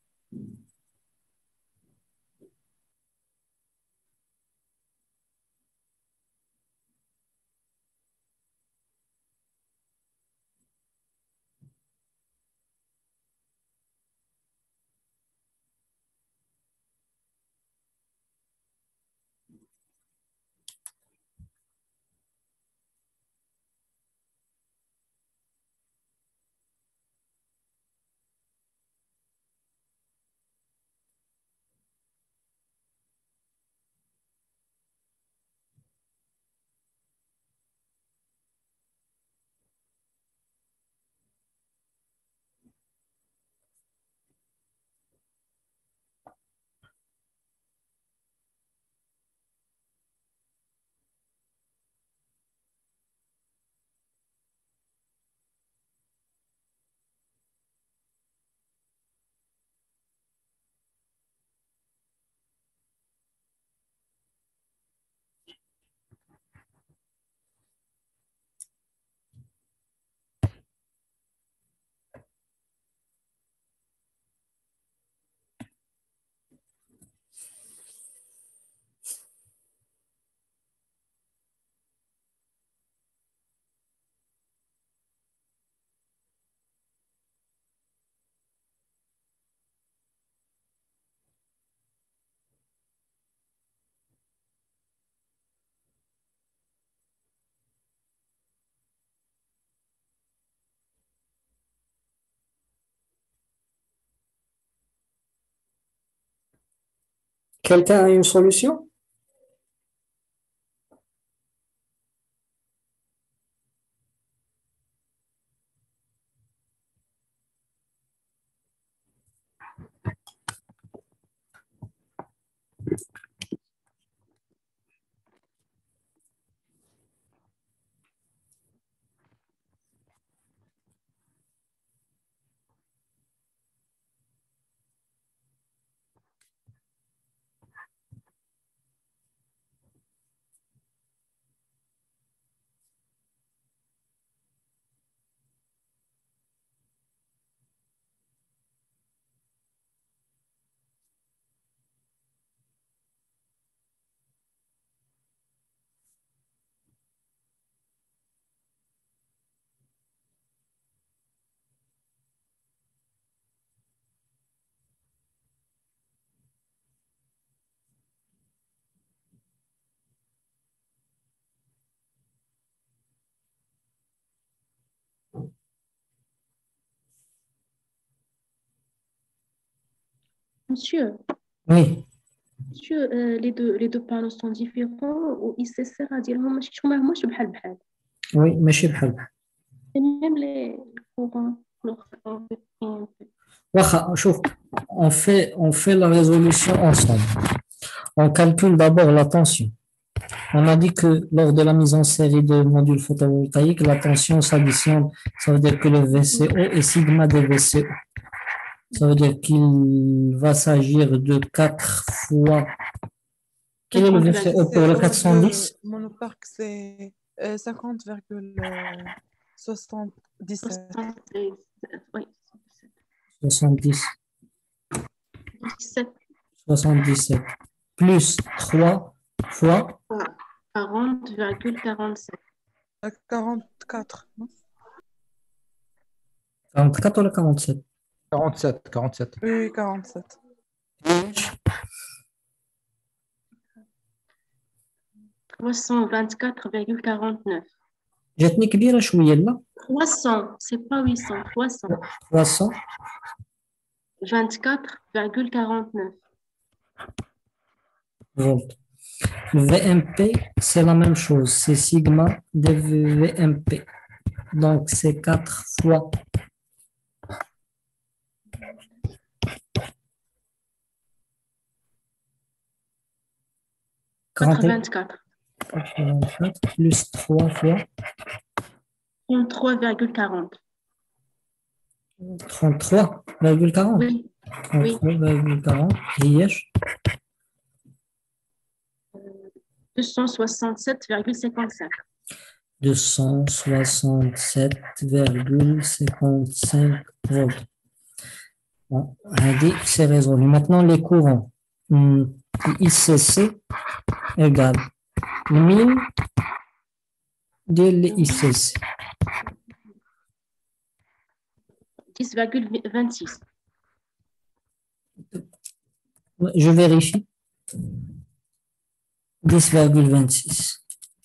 Quelqu'un a une solution? Monsieur, Oui, monsieur les deux panneaux sont différents ou ils se servent à dire moi je بحال بحال. oui, ماشي بحال بحال. Et même les courants. واخا شوف, on fait la résolution ensemble. On calcule d'abord la tension. On a dit que lors de la mise en série de modules photovoltaïques, la tension s'additionne. Ça veut dire que le VCO est sigma de VCO. Ça veut dire qu'il va s'agir de 4 fois. Quel est le VCO pour le 410? Monoparc, c'est 50,77. Oui, 70. 17. 77. Plus 3 fois. 40. 40,47. 44. Non 44 ولا 47 47, 47. Oui, oui, 47. $324,49. جاتني كبيرة شوية لا 300, c'est pas 800, 300. 300 24,49. volts. Le VMP, c'est la même chose, c'est sigma de VMP. Donc, c'est 4 fois 84. 84 plus 3 fois 33,40. 33,40. Oui, oui. 33,40. هيش 267,55. 267,55 volts. Bon, c'est résolu. Maintenant, les courants. ICC égale 1000 de l'ICC. 10,26. Je vérifie. 10,26.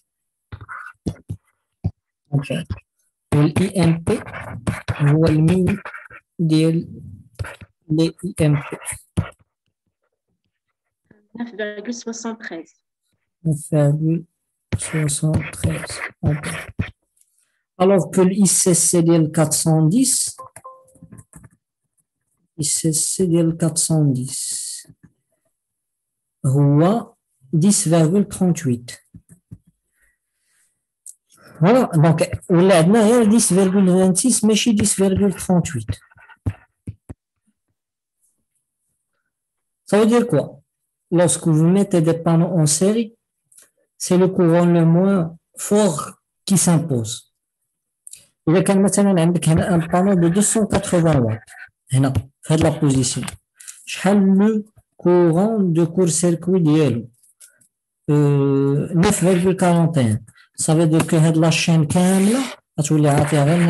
Okay. والIMP هو المين ديال l'IMP 9,73. 9,73. Okay. Alors que l'ICC ديال 410 ICC ديال 410 هو 10,38. Voilà, donc on a 10,26 ماشي 10,38. Ça veut dire quoi? Lorsque vous mettez des panneaux en série, c'est le courant le moins fort qui s'impose. إذا كان مثلا عندك هنا un panneau de 280 watts هنا في هذه la position شحال le courant de court-circuit ديالو 9,41. Ça veut dire que هاد لا chaîne كاملة غتولي عاطيها غير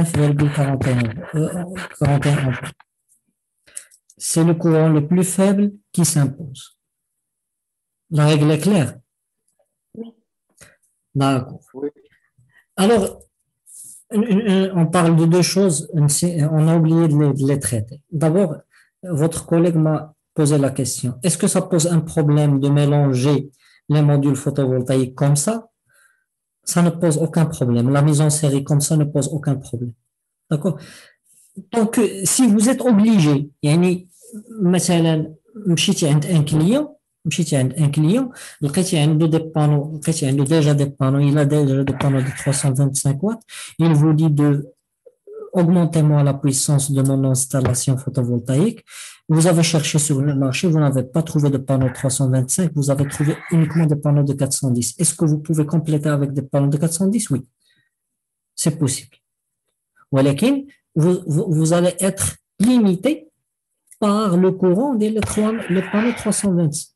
9,41. C'est le courant le plus faible qui s'impose. La règle est claire? Oui. D'accord. Oui. Alors, on parle de deux choses, on a oublié de les traiter. D'abord, votre collègue m'a posé la question. Est-ce que ça pose un problème de mélanger les modules photovoltaïques comme ça? Ça ne pose aucun problème. La mise en série comme ça ne pose aucun problème. D'accord? Donc, si vous êtes obligé, يعني مثلا مشيتي عند un client, لقيتي عنده des panneaux, لقيتي عنده déjà des panneaux, il a déjà des panneaux de 325 watts, il vous dit de augmentez-moi la puissance de mon installation photovoltaïque. Vous avez cherché sur le marché, vous n'avez pas trouvé de panneaux 325, vous avez trouvé uniquement des panneaux de 410. Est-ce que vous pouvez compléter avec des panneaux de 410? Oui, c'est possible. ولكن vous allez être limité par le courant des panneaux 325.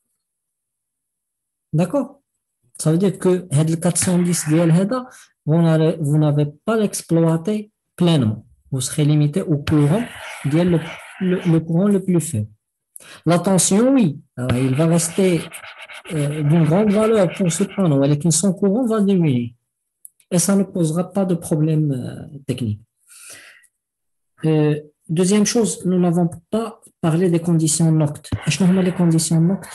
D'accord? Ça veut dire que le 410 ديال هذا vous n'avez pas l'exploité pleinement. Vous serez limité au courant le courant le plus faible. La tension, oui, il va rester d'une grande valeur pour ce panneau, mais son courant va diminuer. Et ça ne posera pas de problème technique. Deuxième chose, nous n'avons pas parlé des conditions NOCT. Quelles sont les conditions NOCT?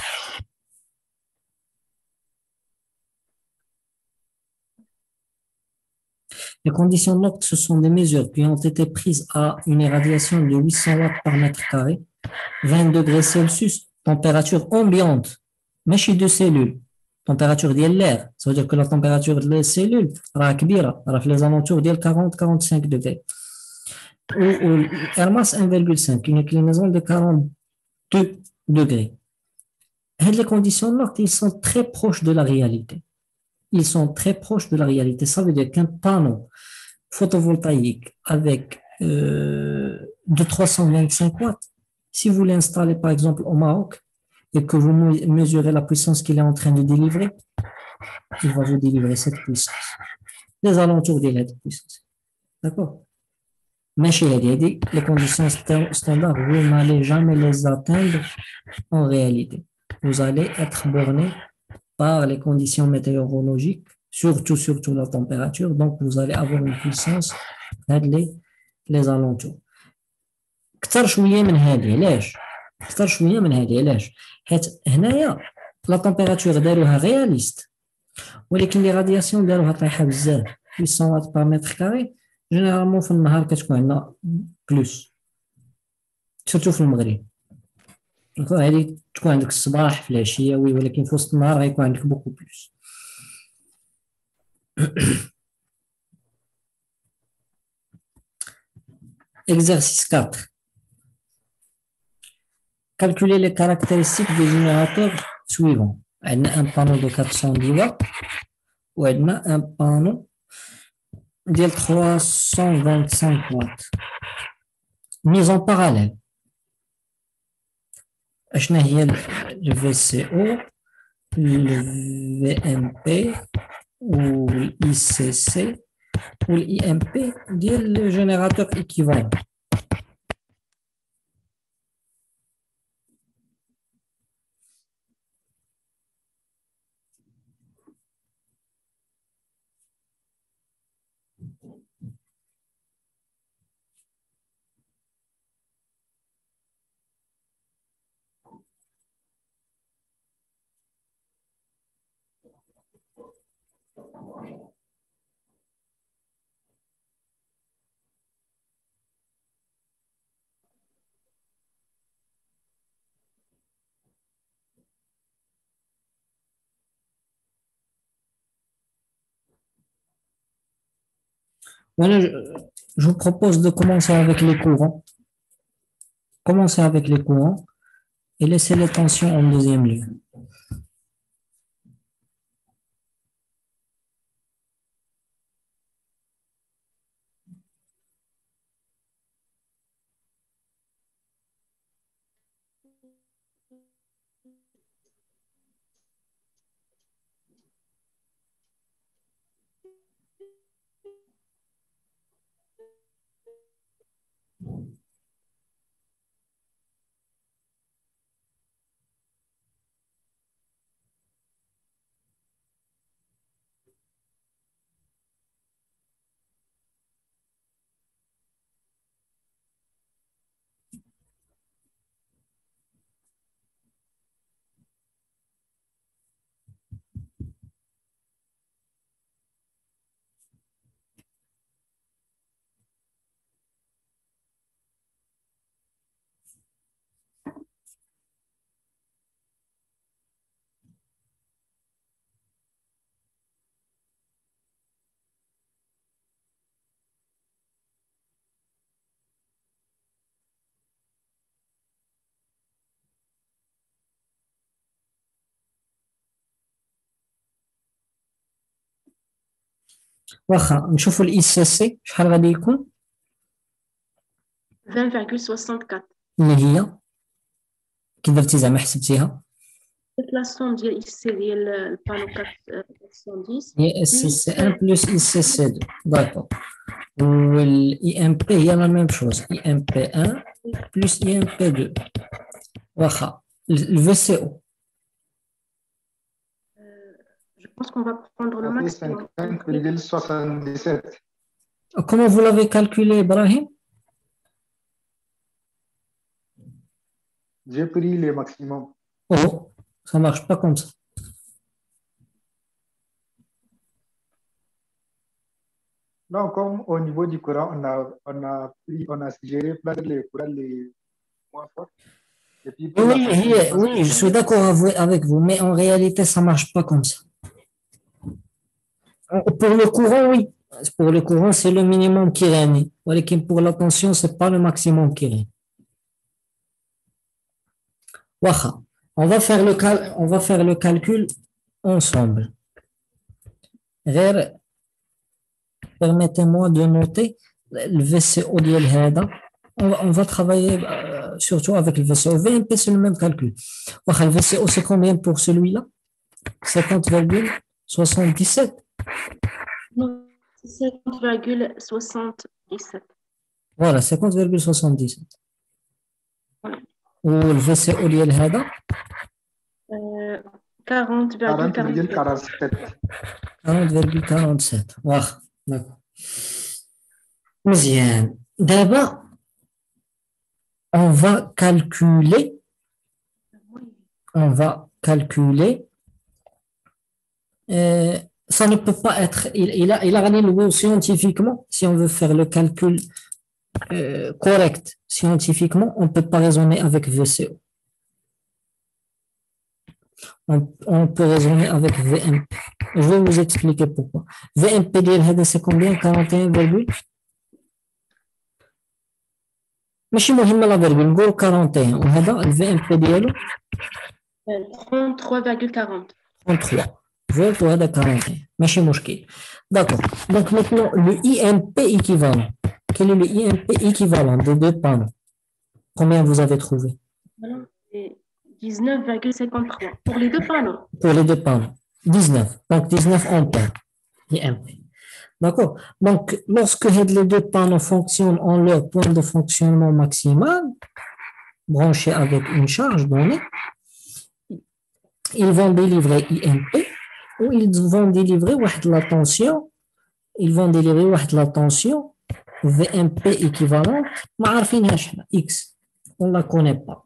Les conditions NOCT, ce sont des mesures qui ont été prises à une irradiation de 800 watts par mètre carré, 20 degrés Celsius, température ambiante, ماشي de cellules, température de l'air. Ça veut dire que la température des cellules est كبيرة, في les alentours de 40-45 degrés. Ou Hermas 1,5, une inclinaison de 42 degrés. Et les conditions NOCT, ils sont très proches de la réalité. Ils sont très proches de la réalité. Ça veut dire qu'un panneau photovoltaïque avec de 325 watts, si vous l'installez par exemple au Maroc et que vous mesurez la puissance qu'il est en train de délivrer, il va vous délivrer cette puissance. Les alentours de cette puissance. D'accord? Mais chez les conditions standards, vous n'allez jamais les atteindre en réalité. Vous allez être borné par les conditions météorologiques, surtout la température. Donc, vous allez avoir une puissance les alentours. كتر شويه من هذه علاش كتر شويه من هذه علاش حيت هنايا لا تمبيراتور داروها رياليست ولكن لي رادياسيون داروها طايحه بزاف 800 وات بار متر كاري جينيرالمون في النهار كتكون عندنا بلوس سورتو في المغرب هذه تكون عندك الصباح في العشيه ولكن في وسط النهار غيكون عندك بوكو بلوس exercice 4 calculer les caractéristiques des générateurs suivants. On a un panneau de 410 watts ou on a un panneau de 325 watts mis en parallèle. شنو هي le VCO, le VMP ou l'ICC ou l'IMP ديال le générateur équivalent. Voilà, je vous propose de commencer avec les courants. Commencer avec les courants et laisser les tensions en deuxième lieu. واخا نشوفوا الاي سي سي شحال غادي يكون 20,64 اللي هي كي درتي زعما حسبتيها البلاسون ديال اي سي ديال البانو 410 هي اس سي 1 بلس اي سي سي 2 داكور والاي ام بي هي لا ميم شوز اي ام بي 1 بلس اي ام بي 2 واخا الفي سي او Je pense qu'on va prendre le maximum. 5,77. Comment vous l'avez calculé, Ibrahim? J'ai pris les maximums. Oh, ça ne marche pas comme ça. Non, comme au niveau du courant, on a suggéré prendre les courants les moins forts. Et puis Oui, je suis d'accord avec vous, mais en réalité, ça ne marche pas comme ça. Pour le courant, oui. Pour le courant, c'est le minimum qui règne. Mais pour la tension, ce n'est pas le maximum qui règne. Waha. On va faire le calcul ensemble. Permettez-moi de noter le VCO de l'Heda. On va travailler surtout avec le VCO. VMP, c'est le même calcul. Waha, le VCO, c'est combien pour celui-là? 50,64. 77. Non, 50,77. Voilà, 50,77. والفي سي او ديال هذا 40,47. 40,47. واخا داكور مزيان. دابا on va calculer ça ne peut pas être il a gagné le mot scientifiquement si on veut faire le calcul correct scientifiquement on ne peut pas raisonner avec VCO. On peut raisonner avec VMP. Je vais vous expliquer pourquoi. VMP c'est combien? 41, ماشي مهم لا فيرغول نقول 41 وهذا الVMP ديالو 33,40. 33 فولت وهذا 41 ماشي مشكل. D'accord. Donc maintenant le IMP équivalent. Quel est le IMP équivalent des deux panneaux? Combien vous avez trouvé? Voilà, c'est 19,53 pour les deux panneaux. Pour les deux panneaux. 19. Donc 19 ampères. IMP. D'accord. Donc, lorsque les deux panneaux fonctionnent en leur point de fonctionnement maximal, branchés avec une charge donnée, ils vont délivrer IMP ou ils vont délivrer la tension. Ils vont délivrer la tension VMP équivalente, X. On ne la connaît pas.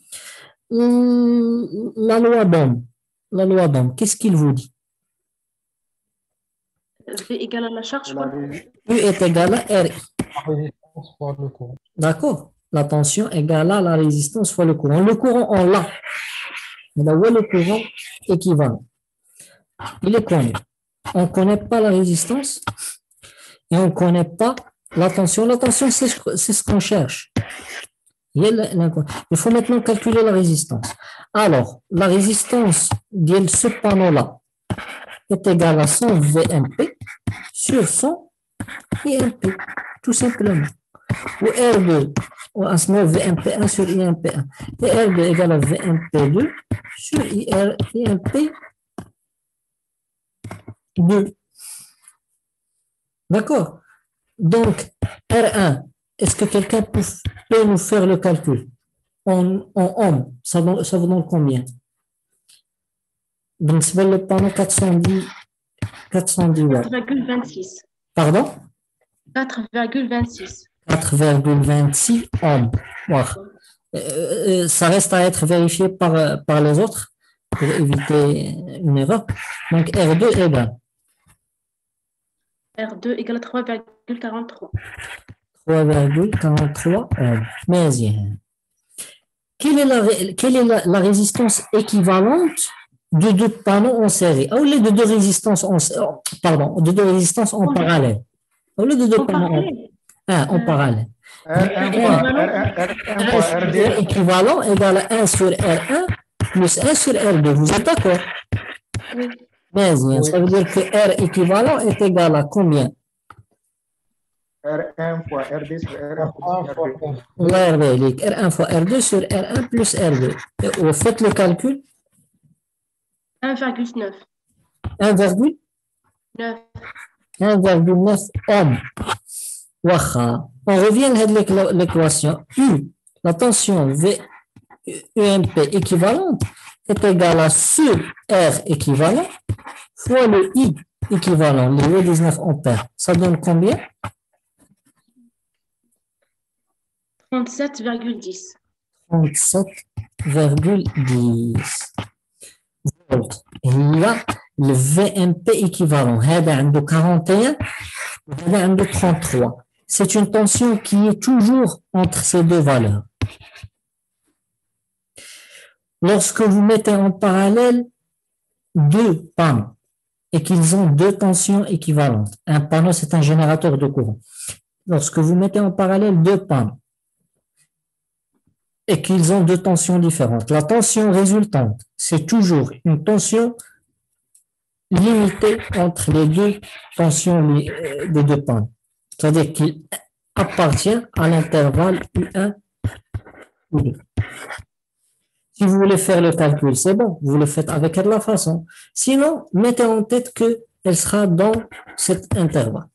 La loi d'Ohm, qu'est-ce qu'il vous dit? V égale à la charge. U est égal à RI. La résistance fois le courant. D'accord. La tension égale à la résistance fois le courant. Le courant, on l'a. Mais où est le courant équivalent? Il est connu. On ne connaît pas la résistance et on ne connaît pas la tension. La tension, c'est ce qu'on cherche. Il faut maintenant calculer la résistance. Alors, la résistance de ce panneau-là est égale à 100 VMP sur 100 IMP, tout simplement. Ou R2, ou à ce moment VMP1 sur IMP1. Et R2 égale à VMP2 sur IMP2. D'accord? Donc, R1, est-ce que quelqu'un peut nous faire le calcul? En ohm, ça vous donne combien? بالنسبة للبانو 410 watts. 4,26. Pardon? 4,26. 4,26 ohms. Wow. Ça reste à être vérifié par les autres pour éviter une erreur. Donc R2 égale. R2 égale à 3,43. 3,43 ohms. Mais quelle est la résistance équivalente de deux panneaux en série? Ou les deux résistances de deux résistances en parallèle? Ou les deux panneaux en parallèle? R équivalent égale à 1 sur R1 plus 1 sur R2. Vous êtes d'accord? Oui. Mais ça veut dire que R équivalent est égal à combien? R1 fois R2 sur R1 plus R2. R1 fois R2 sur R1 plus R2. Et vous faites le calcul? 1,9. 1,9 ohms. On revient à l'équation U. La tension UMP équivalente est égale à sur R équivalent fois le I équivalent, le 19 ampères. Ça donne combien? 37,10. 37,10 volts. Et là, le VMP équivalent, هذا عنده 41 وهذا عنده 33. C'est une tension qui est toujours entre ces deux valeurs. Lorsque vous mettez en parallèle deux panneaux et qu'ils ont deux tensions équivalentes, un panneau c'est un générateur de courant. Lorsque vous mettez en parallèle deux panneaux et qu'ils ont deux tensions différentes, la tension résultante, c'est toujours une tension limitée entre les deux tensions des deux panneaux. C'est-à-dire qu'il appartient à l'intervalle U1 ou 2. Si vous voulez faire le calcul, c'est bon, vous le faites avec de la façon. Sinon, mettez en tête qu'elle sera dans cet intervalle.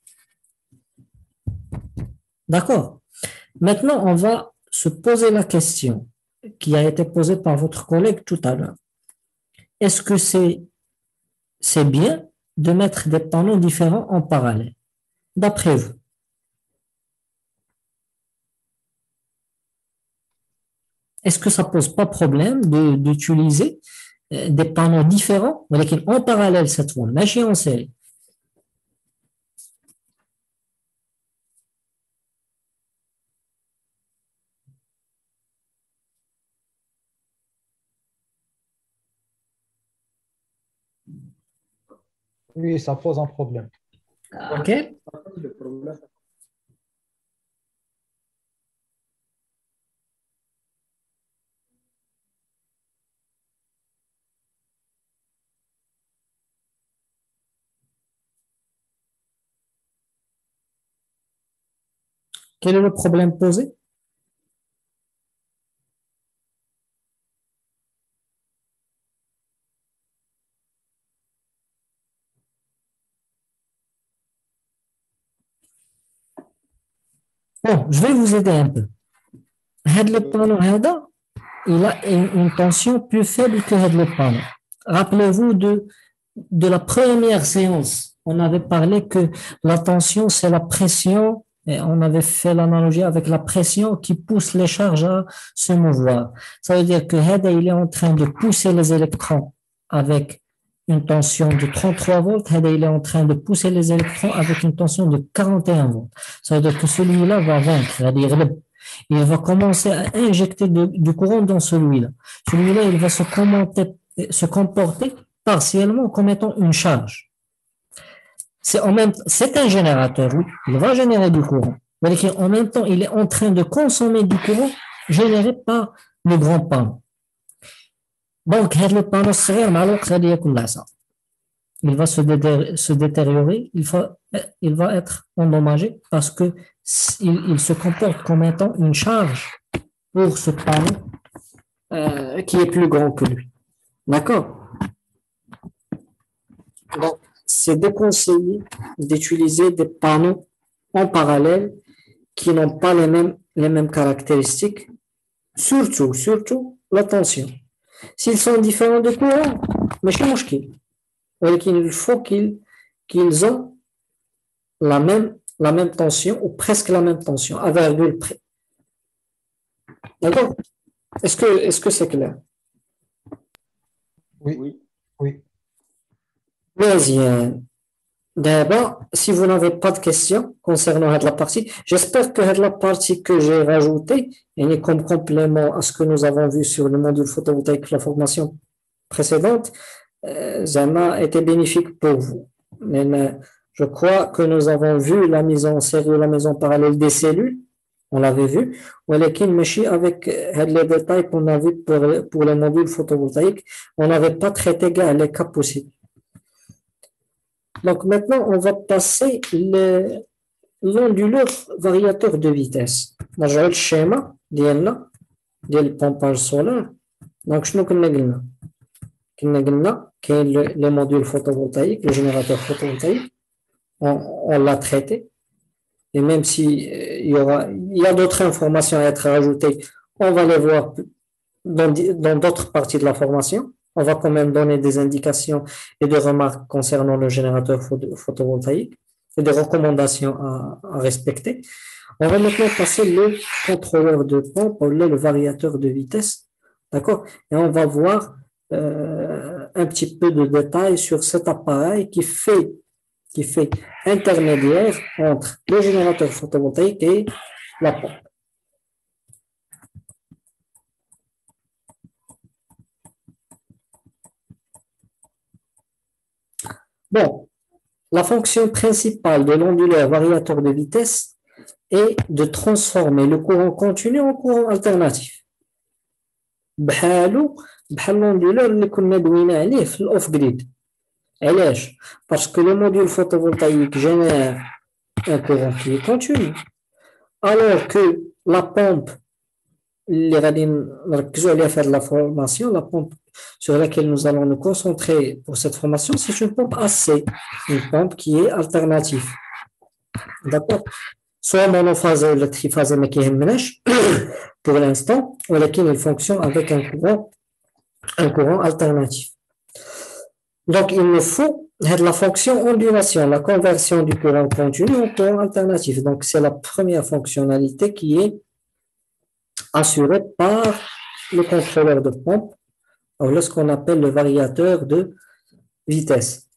D'accord? Maintenant, on va se poser la question qui a été posée par votre collègue tout à l'heure. Est-ce que c'est bien de mettre des panneaux différents en parallèle, d'après vous? Est-ce que ça pose pas problème d'utiliser des panneaux différents, mais en parallèle cette fois, machine en série? Oui, ça pose un problème. Ok? Le problème, Quel est le problème posé? Bon, je vais vous aider un peu. Le panneau, il a une tension plus faible que le panneau. Rappelez-vous de la première séance. On avait parlé que la tension, c'est la pression, et on avait fait l'analogie avec la pression qui pousse les charges à se mouvoir. Ça veut dire que il est en train de pousser les électrons avec une tension de 33 volts, il est en train de pousser les électrons avec une tension de 41 volts. Ça veut dire que celui-là va vaincre, c'est-à-dire il va commencer à injecter du courant dans celui-là. Celui-là, il va se comporter partiellement comme étant une charge. C'est un générateur, oui, il va générer du courant. Mais en même temps, il est en train de consommer du courant généré par le grand panneau. Donc, le panneau il va se détériorer, il va être endommagé parce que il se comporte comme étant une charge pour ce panneau qui est plus grand que lui. D'accord? Donc, c'est déconseillé d'utiliser des panneaux en parallèle qui n'ont pas les mêmes caractéristiques, surtout la tension. S'ils sont différents de courant, mais je mange qu'il. Il faut qu'ils ont la même tension ou presque la même tension, à virgule près. D'accord? Est-ce que c'est clair? Oui. Vas-y. D'abord, si vous n'avez pas de questions concernant la partie, j'espère que la partie que j'ai rajoutée, et comme complément à ce que nous avons vu sur le module photovoltaïque, la formation précédente, ça a été bénéfique pour vous. Mais je crois que nous avons vu la mise en série ou la mise en parallèle des cellules, on l'avait vu, mais avec les détails qu'on a vu pour le module photovoltaïque, on n'avait pas traité les cas possibles. Donc maintenant, on va passer l'onduleur variateur de vitesse. On a le schéma du pompage solaire. Donc, je le module photovoltaïque, le générateur photovoltaïque, on l'a traité. Et même s'il y a d'autres informations à être ajoutées, on va les voir dans d'autres parties de la formation. On va quand même donner des indications et des remarques concernant le générateur photovoltaïque et des recommandations à respecter. On va maintenant passer le contrôleur de pompe, le variateur de vitesse. D'accord? Et on va voir un petit peu de détails sur cet appareil qui fait intermédiaire entre le générateur photovoltaïque et la pompe. Bon, la fonction principale de l'onduleur variateur de vitesse est de transformer le courant continu en courant alternatif. بحال l'onduleur اللي كنا دوينا عليه في الأوف جريد. علاش؟ Parce que le module photovoltaïque génère un courant qui est continu, alors que la pompe اللي غادي نركزوا عليها في هذه la formation, la pompe sur laquelle nous allons nous concentrer pour cette formation, c'est une pompe AC, une pompe qui est alternative. D'accord? Soit monophasé ou la triphasé, mais qui est pour l'instant, ولكن il fonctionne avec un courant alternatif. Donc, il nous faut la fonction ondulation, la conversion du courant continu en courant alternatif. Donc, c'est la première fonctionnalité qui est assurée par le contrôleur de pompe, ou ce qu'on appelle le variateur de vitesse.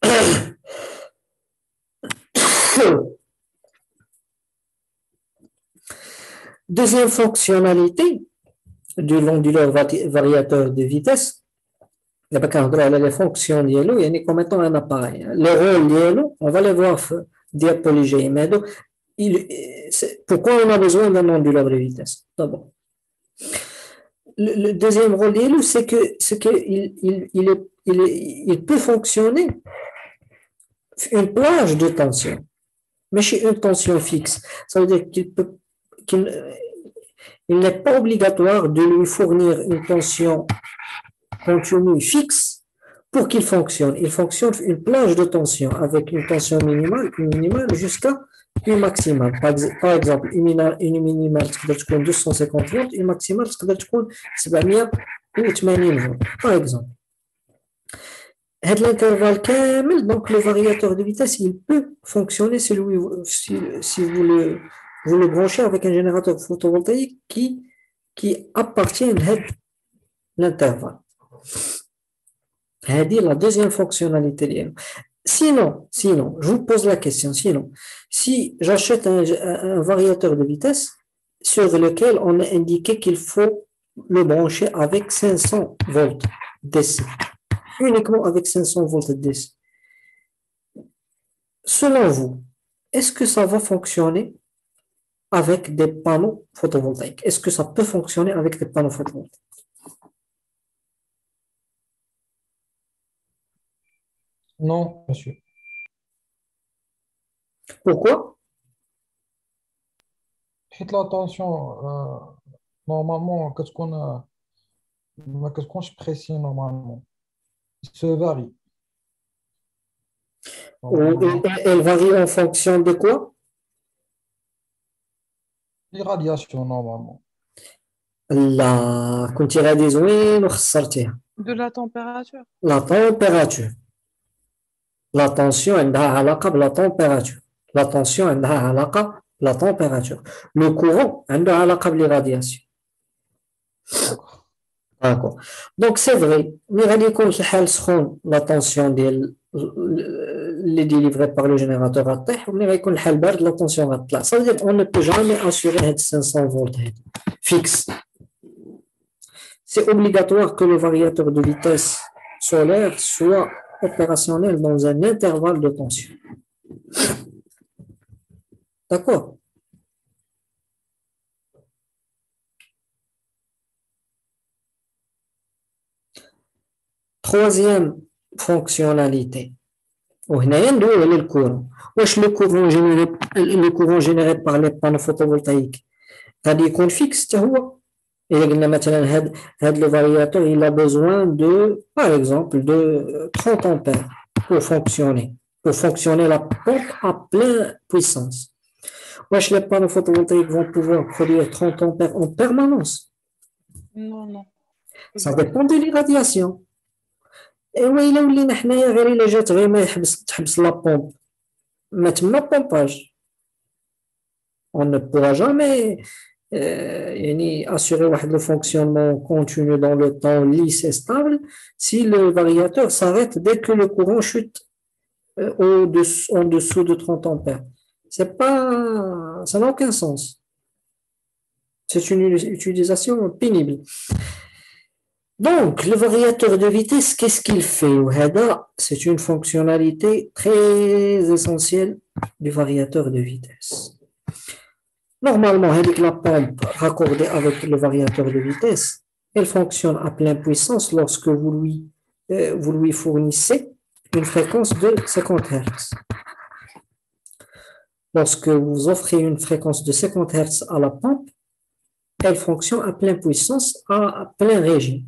Deuxième fonctionnalité de l'onduleur variateur de vitesse, les fonctions ديالو يعني comme étant un appareil. Les rôles ديالو, on va les voir diapologés. Mais donc, pourquoi on a besoin d'un onduleur de vitesse? D'abord. Le deuxième rôle d'Elo, c'est qu'il peut fonctionner une plage de tension, mais chez une tension fixe. Ça veut dire qu'il n'est pas obligatoire de lui fournir une tension continue fixe pour qu'il fonctionne. Il fonctionne une plage de tension avec une tension minimale jusqu'à une maximale. Par exemple, une minimale تقدر تكون 250 volts, une maximale تقدر تكون 780 volts. Par exemple. L'intervalle كامل, donc le variateur de vitesse, il peut fonctionner si vous le branchez avec un générateur photovoltaïque qui appartient à l'intervalle. C'est la deuxième fonctionnalité. Sinon, je vous pose la question, si j'achète un variateur de vitesse sur lequel on a indiqué qu'il faut le brancher avec 500 volts DC, uniquement avec 500 volts DC, selon vous, est-ce que ça va fonctionner avec des panneaux photovoltaïques? Est-ce que ça peut fonctionner avec des panneaux photovoltaïques? Non, monsieur. Pourquoi? La tension, normalement, qu'est-ce qu'on se précise normalement? Il se varie. Elle varie en fonction de quoi? L'irradiation, normalement. لا كنتي غادي زوين وخسرتيها. De la température. La température. La tension عندها علاقة بلا température. La tension عندها علاقة بلا température. Le courant عنده علاقة بالirradiation. D'accord. Donc c'est vrai, mais غادي يكون في الحال سخون la tension ديال اللي délivrée par le générateur غطيح, وملي غيكون الحال بارد la tension غطلع. Ça veut dire on ne peut jamais assurer هاد 500 volts fixe. C'est obligatoire que le variateur de vitesse solaire soit opérationnel dans un intervalle de tension. D'accord? Troisième fonctionnalité. Le courant. Le courant généré par les panneaux photovoltaïques. C'est-à-dire qu'on fixe, et le variateur, il a besoin de, par exemple, de 30 ampères pour fonctionner la pompe à pleine puissance. Les panneaux photovoltaïques vont pouvoir produire 30 ampères en permanence. Non. Ça dépend de l'irradiation. Et oui, il y a la pompe. Maintenant, pompage. On ne pourra jamais assurer le fonctionnement continu dans le temps lisse et stable si le variateur s'arrête dès que le courant chute en dessous de 30 ampères. Ça n'a aucun sens. C'est une utilisation pénible. Donc, le variateur de vitesse, qu'est-ce qu'il fait? C'est une fonctionnalité très essentielle du variateur de vitesse. Normalement, la pompe raccordée avec le variateur de vitesse, elle fonctionne à pleine puissance lorsque vous lui fournissez une fréquence de 50 Hz. Lorsque vous offrez une fréquence de 50 Hz à la pompe, elle fonctionne à pleine puissance, à plein régime.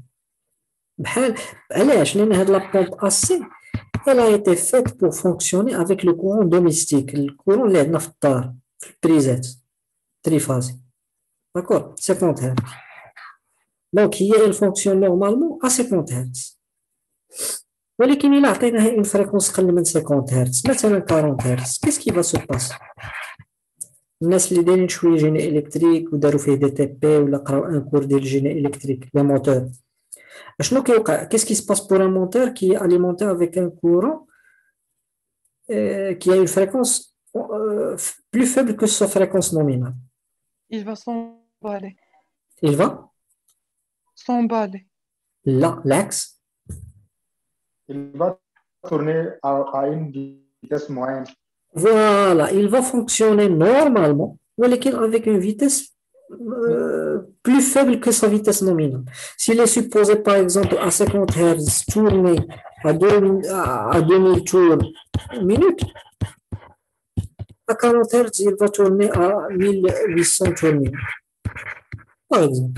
علاش لأن هاد la pompe AC elle a été faite pour fonctionner avec le courant domestique, le courant اللي عندنا في الدار في البريزات triphasé. D'accord, 50 Hz. Donc elle fonctionne normalement à 50 Hz. ولكن إلا عطيناها une fréquence قل من 50 Hz مثلا 40 Hz, qu'est-ce qui va se passer؟ الناس اللي دايرين شويه جيني الكتريك وداروا فيه دي تي بي ولا قراو ان كور ديال الجيني الكتريك لي موتور اشنو كيوقع qu'est-ce qui se passe pour un moteur qui est alimenté avec un courant qui a une fréquence plus faible que sa fréquence nominale? Il va s'emballer. Il va S'emballer. là l'axe Il va tourner à une vitesse moyenne. voilà il va fonctionner normalement ولكن avec une vitesse plus faible que sa vitesse nominale. S'il est supposé, par exemple, à 50 Hz, tourner à 2000 tours minute, à 40 Hz, il va tourner à 1800 tours minute. Par exemple.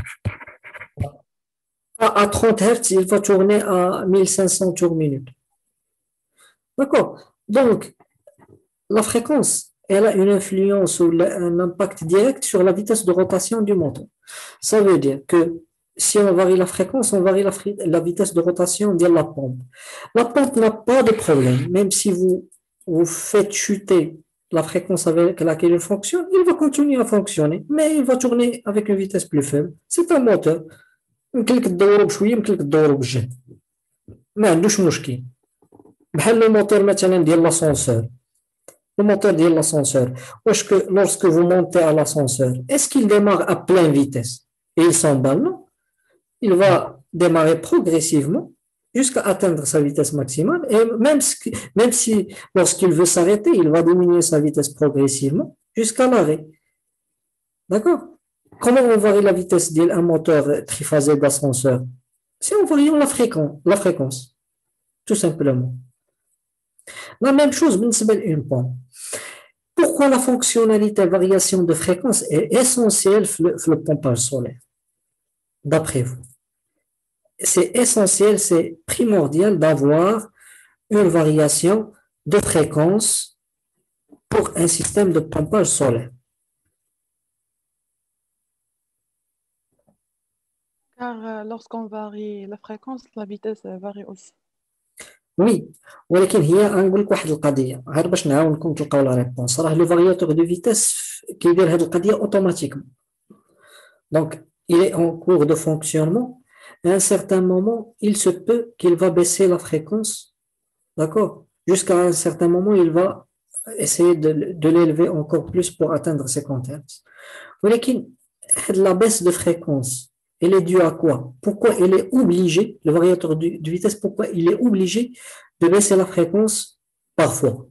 À 30 Hz, il va tourner à 1500 tours minute. D'accord? Donc, la fréquence, elle a une influence ou un impact direct sur la vitesse de rotation du moteur. Ça veut dire que si on varie la fréquence, on varie la vitesse de rotation de la pompe. La pompe n'a pas de problème, même si vous faites chuter la fréquence avec laquelle il fonctionne, il va continuer à fonctionner, mais il va tourner avec une vitesse plus faible. C'est un moteur. يمكن لك تدورو بشويه يمكن لك تدورو بالجهد ما عندوش مشكل بحال الموتور مثلا ديال l'ascenseur. Le moteur de l'ascenseur, lorsque vous montez à l'ascenseur, est-ce qu'il démarre à pleine vitesse et il s'emballe? Non. Il va démarrer progressivement jusqu'à atteindre sa vitesse maximale et même si lorsqu'il veut s'arrêter, il va diminuer sa vitesse progressivement jusqu'à l'arrêt. D'accord? Comment on varie la vitesse d'un moteur triphasé d'ascenseur? C'est en variant la fréquence, tout simplement. La même chose, une pompe. Pourquoi la fonctionnalité variation de fréquence est essentielle dans le pompage solaire? D'après vous, c'est essentiel, c'est primordial d'avoir une variation de fréquence pour un système de pompage solaire. Car lorsqu'on varie la fréquence, la vitesse varie aussi. Oui, ولكن هي غنقول لك واحد القضيه غير باش نعاونكم تلقاو لا ريبونس راه لو فارياتور دو فيتيس كيدير هذه القضيه اوتوماتيكمون دونك il est en cours de fonctionnement à un certain moment il se peut qu'il va baisser la fréquence d'accord jusqu'à un certain moment il va essayer de l'élever encore plus pour atteindre 50 Hz ولكن la baisse de fréquence elle est due à quoi? Pourquoi il est obligé, le variateur de vitesse, pourquoi il est obligé de baisser la fréquence parfois?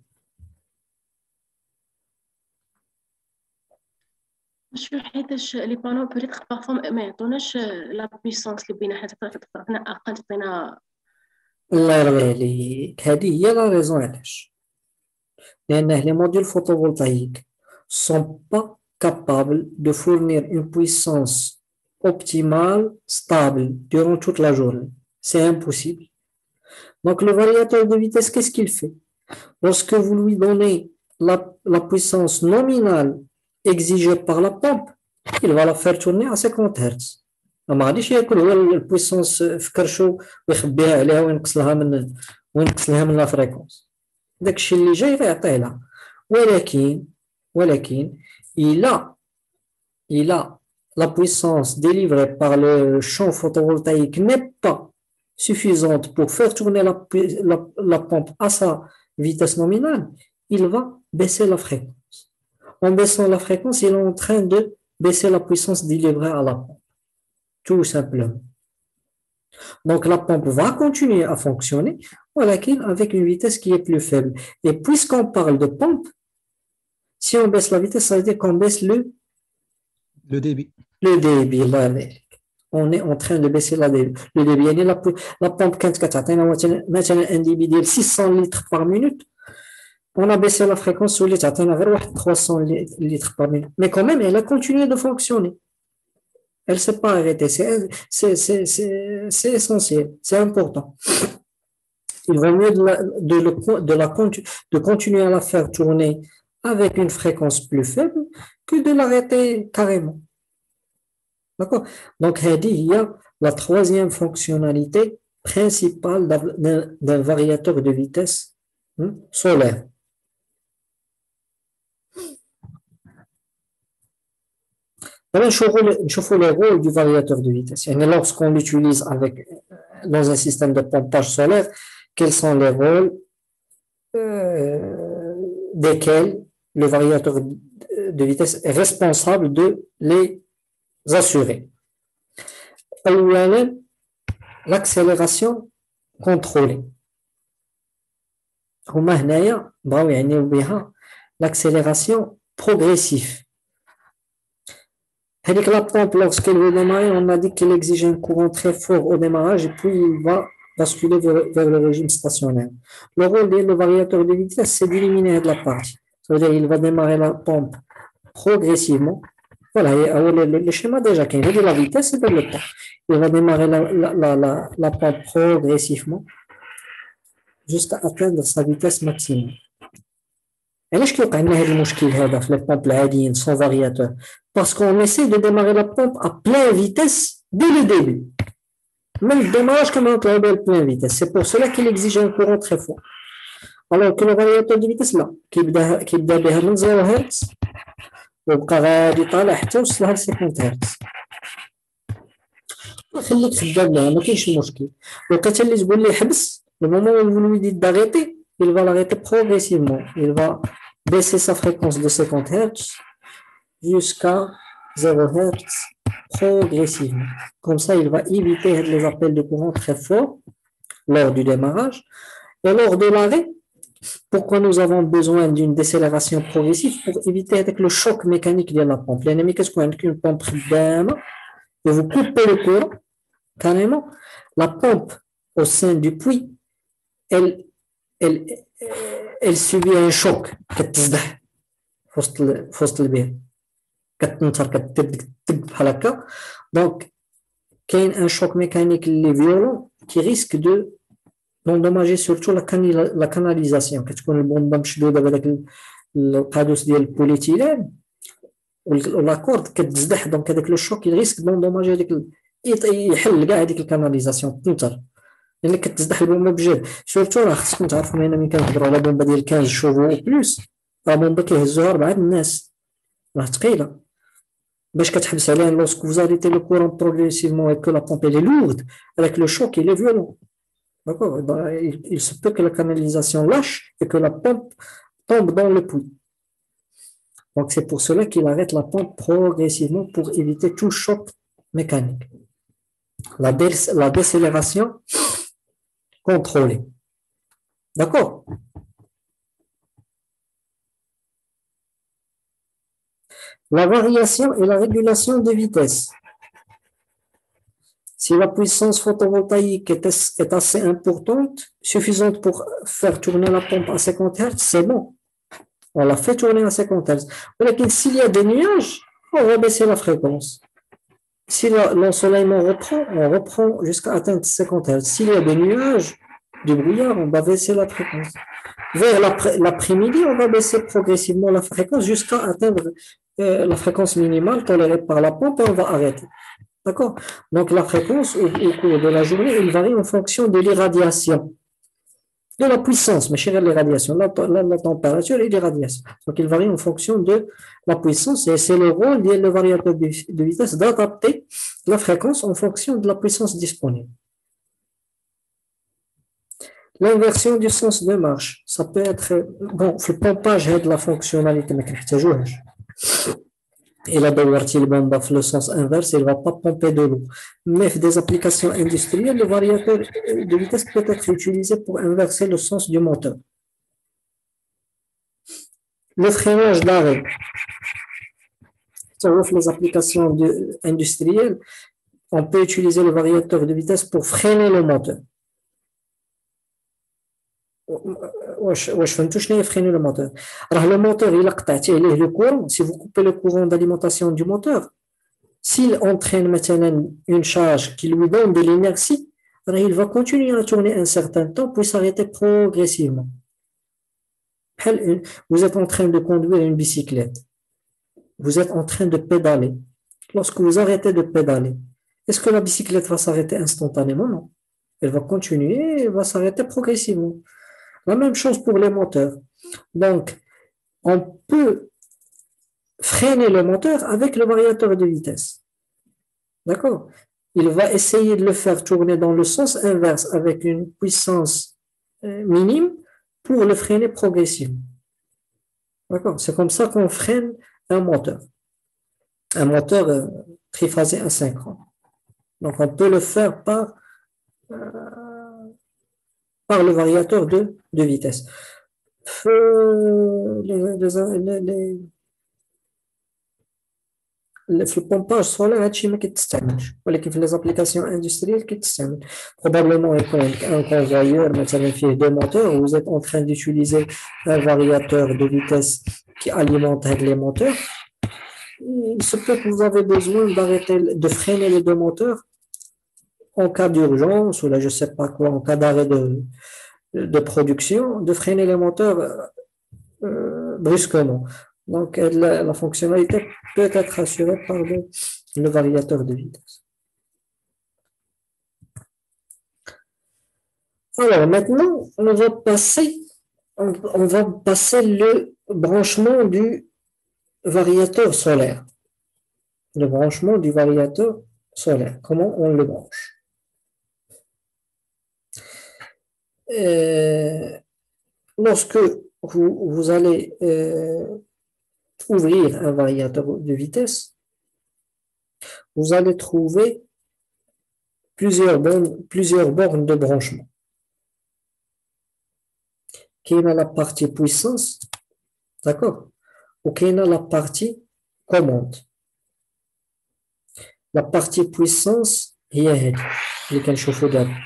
شو حيتاش لي بانو بريتر بارفوا ما يعطوناش لا بويسونس اللي بينا حتى تعطينا اقل تعطينا الله يرضي عليك هذه هي لا ريزون علاش لأن les modules photovoltaïques sont pas capables de fournir une puissance optimale, stable, durant toute la journée. C'est impossible. Donc, le variateur de vitesse, qu'est-ce qu'il fait? Lorsque vous lui donnez la puissance nominale exigée par la pompe, il va la faire tourner à 50 Hz. ما غاديش ياكل هو البويسونس في كرشو ويخبيها عليها وينقص لها من لا فريكونس داك الشيء اللي جاي غيعطيه لها ولكن il a la puissance délivrée par le champ photovoltaïque n'est pas suffisante pour faire tourner la pompe à sa vitesse nominale, il va baisser la fréquence. En baissant la fréquence, il est en train de baisser la puissance délivrée à la pompe. Tout simplement. Donc la pompe va continuer à fonctionner, avec une vitesse qui est plus faible. Et puisqu'on parle de pompe, si on baisse la vitesse, ça veut dire qu'on baisse le débit. Le débit, on est en train de baisser le débit. La pompe, quand on a un débit de 600 litres par minute, on a baissé la fréquence sur les 300 litres par minute. Mais quand même, elle a continué de fonctionner. Elle ne s'est pas arrêtée. C'est essentiel, c'est important. Il vaut mieux de continuer à la faire tourner avec une fréquence plus faible que de l'arrêter carrément. D'accord? Donc, il y a la troisième fonctionnalité principale d'un variateur de vitesse solaire. نشوفوا le rôle du variateur de vitesse. Lorsqu'on l'utilise dans un système de pompage solaire, quels sont les rôles desquels le variateur de vitesse est responsable de les assurer. L'accélération contrôlée. L'accélération progressive. Avec la pompe, lorsqu'elle veut démarrer, on a dit qu'elle exige un courant très fort au démarrage et puis il va basculer vers le régime stationnaire. Le rôle du variateur de vitesse, c'est d'éliminer de la partie. C'est-à-dire qu'il va démarrer la pompe progressivement. Voilà, le schéma déjà, quand il y a de la vitesse, c'est de le temps. Il va démarrer la pompe progressivement jusqu'à atteindre sa vitesse maximum. علاش كيوقع لنا هذا المشكل هذا في لي بومب العاديين sans variateur parce qu'on essaie de démarrer la pompe à pleine vitesse dès le début même le démarrage comme on travaille à pleine vitesse c'est pour cela qu'il exige un courant très fort alors que le variateur de vitesse là كيبدا بها من 0 هرتز وبقى غادي طالع حتى وصلها ل 50 هرتز خليك خدام لها ما كاينش مشكل وقت اللي تقول لي حبس le moment où vous lui dites d'arrêter il va l'arrêter progressivement. Il va baisser sa fréquence de 50 Hz jusqu'à 0 Hz progressivement. Comme ça, il va éviter les appels de courant très forts lors du démarrage. Et lors de l'arrêt, pourquoi nous avons besoin d'une décélération progressive? Pour éviter avec le choc mécanique de la pompe. L'ennemi, qu'est-ce qu'on a une pompe et vous coupez le courant, carrément. La pompe au sein du puits, elle subit un choc كتصدح في وسط البير كتنطر كتدق بحال هكا دونك كاين ان شوك ميكانيك اللي فيولون كي ريسك دو دوندوماجي سورتو لا كاناليزاسيون كتكون البومبه مشدوده بهذاك القادوس ديال البوليتيلين ولاكورد كتزدح دونك هذاك لو شوك ريسك دوندوماجي هذيك يحل كاع هذيك الكاناليزاسيون تنطر اللي كتزدح البومبه بجد سورتو راه خصكم تعرفوا ملي كنهضروا على بومبه ديال 15 شوفو او بلوس راه بومبه كيهزوها 4 الناس راه ثقيله باش كتحبس عليها لوسك vous arrêtez le courant progressivement et que la pompe est lourde avec le choc il est violent d'accord il se peut que la canalisation lâche et que la pompe tombe dans le puits donc c'est pour cela qu'il arrête la pompe progressivement pour éviter tout choc mécanique la décélération contrôlée. D'accord? La variation et la régulation de vitesse. Si la puissance photovoltaïque est assez importante, suffisante pour faire tourner la pompe à 50 Hz, c'est bon. On la fait tourner à 50 Hz. Mais s'il y a des nuages, on va baisser la fréquence. Si l'ensoleillement reprend, on reprend jusqu'à atteindre 50 Hz. S'il y a des nuages, du brouillard, on va baisser la fréquence. Vers l'après-midi, on va baisser progressivement la fréquence jusqu'à atteindre la fréquence minimale tolérée par la pompe et on va arrêter. D'accord? Donc la fréquence au cours de la journée, elle varie en fonction de l'irradiation. De la puissance, mais chez l'irradiation, la température et l'irradiation. Donc il varie en fonction de la puissance et c'est le rôle du variateur de vitesse d'adapter la fréquence en fonction de la puissance disponible. L'inversion du sens de marche, ça peut être bon, le pompage de la fonctionnalité, mais il a d'ouverture le bombe dans le sens inverse, il ne va pas pomper de l'eau. Mais des applications industrielles, le variateur de vitesse peut être utilisé pour inverser le sens du moteur. Le freinage d'arrêt. Les applications industrielles, on peut utiliser le variateur de vitesse pour freiner le moteur. واش فهمتوا شنو هي freiner le moteur راه le moteur الا قطعتي عليه le courant si vous coupez le courant d'alimentation du moteur s'il entraîne maintenant une charge qui lui donne de l'inertie, alors il va continuer à tourner un certain temps puis s'arrêter progressivement. Vous êtes en train de conduire une bicyclette. Vous êtes en train de pédaler. Lorsque vous arrêtez de pédaler, est-ce que la bicyclette va s'arrêter instantanément? Non. Elle va continuer, elle va s'arrêter progressivement. La même chose pour les moteurs. Donc, on peut freiner le moteur avec le variateur de vitesse. D'accord? Il va essayer de le faire tourner dans le sens inverse avec une puissance minime pour le freiner progressivement. D'accord? C'est comme ça qu'on freine un moteur. Un moteur triphasé asynchrone. Donc, on peut le faire par le variateur de vitesse. في البومباج سولار هادشي ما كيتستعملش ولكن في لي زابليكاسيون اندستريال كيتستعمل probablement يكون عندك ان convoyeur مثلا فيه دو موتور vous êtes en train d'utiliser un variateur de vitesse qui alimente les moteurs il se peut que vous avez besoin d'arrêter de freiner les deux moteurs en cas d'urgence ou là je sais pas quoi en cas d'arrêt de production de freiner les moteurs brusquement. Donc, la fonctionnalité peut être assurée par le variateur de vitesse. Alors, maintenant, on va passer le branchement du variateur solaire. Le branchement du variateur solaire. Comment on le branche? Lorsque vous allez ouvrir un variateur de vitesse, vous allez trouver plusieurs bornes de branchement. Qui est la partie puissance, d'accord? Ou qui est la partie commande. La partie puissance, هي هذه اللي كنشوفوا دابا.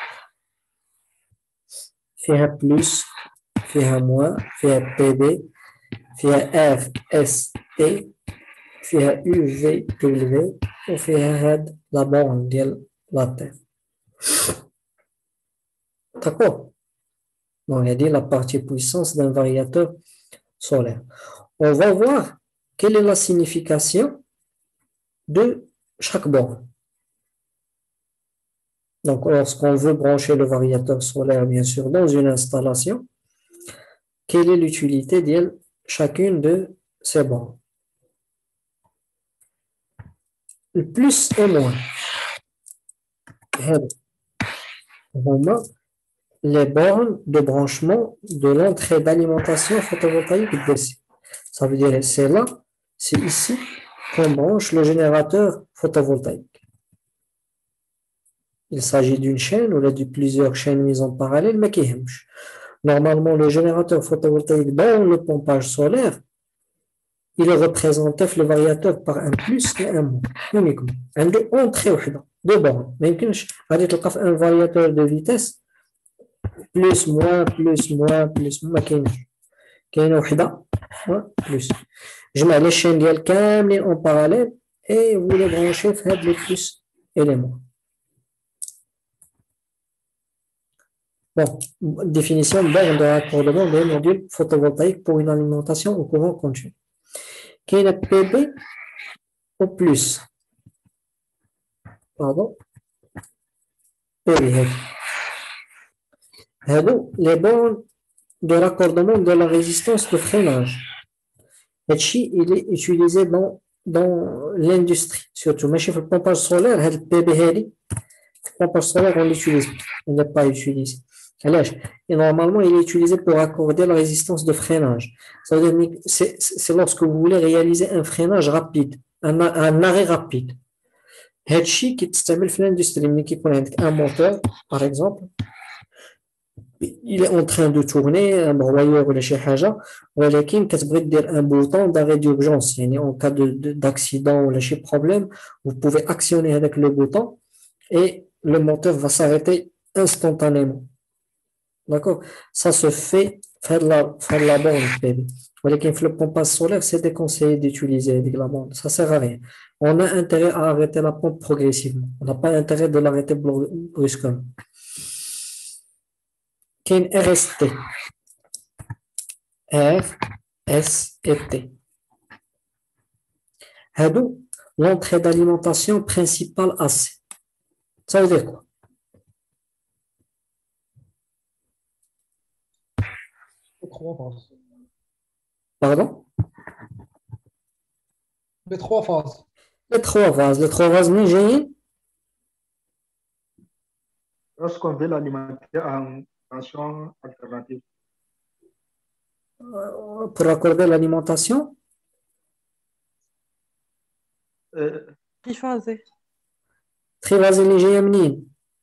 فيها بلس فيها موان فيها بي بي فيها اف اس اي فيها يو في دبليو وفيها هاد لا بورن ديال لاتير داكور دونك هادي لا بارتي بويسونس d'un variateur solaire. On va voir quelle est la signification de chaque borne. Donc, lorsqu'on veut brancher le variateur solaire, bien sûr, dans une installation, quelle est l'utilité de chacune de ces bornes? Le plus et moins. Les bornes de branchement de l'entrée d'alimentation photovoltaïque DC. Ça veut dire c'est là, c'est ici qu'on branche le générateur photovoltaïque. Il s'agit d'une chaîne ou de plusieurs chaînes mises en parallèle, mais qui hemch. Normalement, le générateur photovoltaïque dans le pompage solaire, il est représenté le variateur par un plus et un moins, uniquement. Un de entrée deux bornes. Mais un variateur de vitesse, plus, moins, كاينه وحده plus. Je mets les chaînes ديال كاملين en parallèle et vous les branchez في هاد les plus et les moins. Bon, définition borne de raccordement des modules photovoltaïques pour une alimentation au courant continu. Qui est PB au plus. Pardon. PB. Les bornes de raccordement de la résistance de freinage. Il est utilisé dans l'industrie, surtout. Mais chez le pompage solaire, le PB, le pompage solaire, on l'utilise. Il n'est pas utilisé. Et normalement, il est utilisé pour accorder la résistance de freinage. Ça veut dire que c'est lorsque vous voulez réaliser un freinage rapide, un arrêt rapide. Hedchi qui s'appelle dans l'industrie, mais qui connaît un moteur, par exemple, il est en train de tourner, un broyeur ou quelque chose, ولكن كتبغي دير un bouton d'arrêt d'urgence. يعني en cas d'accident ou de problème, vous pouvez actionner avec le bouton et le moteur va s'arrêter instantanément. D'accord? Ça se fait faire la bande. ولكن في le pompage solaire, c'est déconseillé d'utiliser la bande. Ça sert à rien. on a intérêt à arrêter la pompe progressivement. On n'a pas intérêt de l'arrêter brusquement. Qu'est RST? RST. L'entrée d'alimentation principale AC. Ça veut dire quoi? Les trois phases. Pardon? Les trois phases. Les trois vases nigériens. Lorsqu'on veut l'alimenter en tension alternative. Pour accorder l'alimentation. Triphasé. Triphasé nigérien منين؟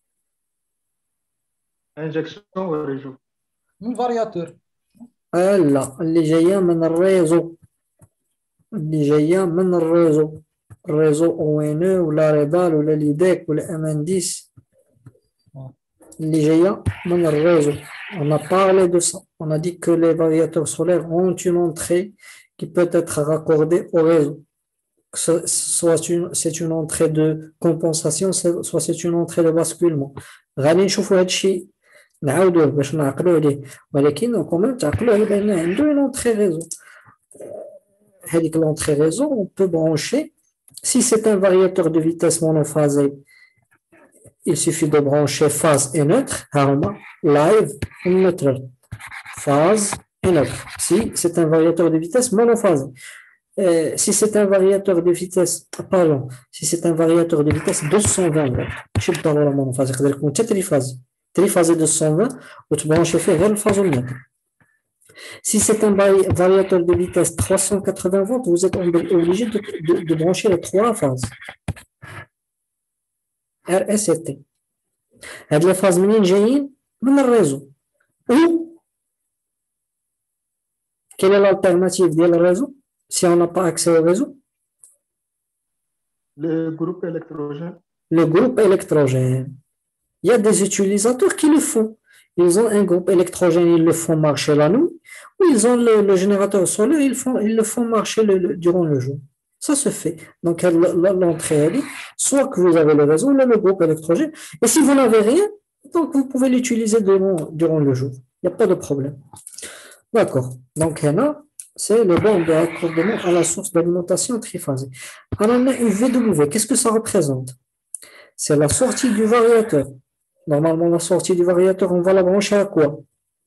Injection au réseau. Un variateur. لا اللي جايه من الريزو. اللي جايه من الريزو. الريزو ONE ولا ريبال ولا ليديك ولا امانديس. اللي جايه من الريزو. On a parlé de ça. On a dit que les variateurs solaires ont une entrée qui peut être raccordée au réseau. Soit c'est une entrée de compensation, soit c'est une entrée de basculement. غادي نشوفوا هذا الشيء نعاودوه باش نعقلوا عليه ولكن كمان تعقلوا على بان عنده une entrée réseau. هذيك l'entrée réseau on peut brancher si c'est un variateur de vitesse monophasé. Il suffit de brancher phase et neutre, live et neutral. Phase et neutre. Si c'est un variateur de vitesse monophasé. Si c'est un variateur de vitesse, pardon, si c'est un variateur de vitesse 220 volts, je ne sais pas monophasé, c'est triphasé. Triphasé 220, ou tu branches vers le phase neutre. Si c'est un variateur de vitesse 380 volts, vous êtes obligé de brancher les trois phases. RS et T. هاد les phases منين جايين؟ من الريزو. Ou quelle est l'alternative ديال الريزو si on n'a pas accès au réseau? Le groupe électrogène. Le groupe électrogène. Il y a des utilisateurs qui le font. Ils ont un groupe électrogène, ils le font marcher la nuit, ou ils ont le générateur solaire, ils le font marcher durant le jour. Ça se fait. Donc, l'entrée, soit que vous avez le réseau, là, le groupe électrogène, et si vous n'avez rien, donc vous pouvez l'utiliser durant le jour. Il n'y a pas de problème. D'accord. Donc, là, c'est le banc de raccordement à la source d'alimentation triphasée. Alors, on a une VW. Qu'est-ce que ça représente? C'est la sortie du variateur. Normalement, la sortie du variateur, on va la brancher à quoi?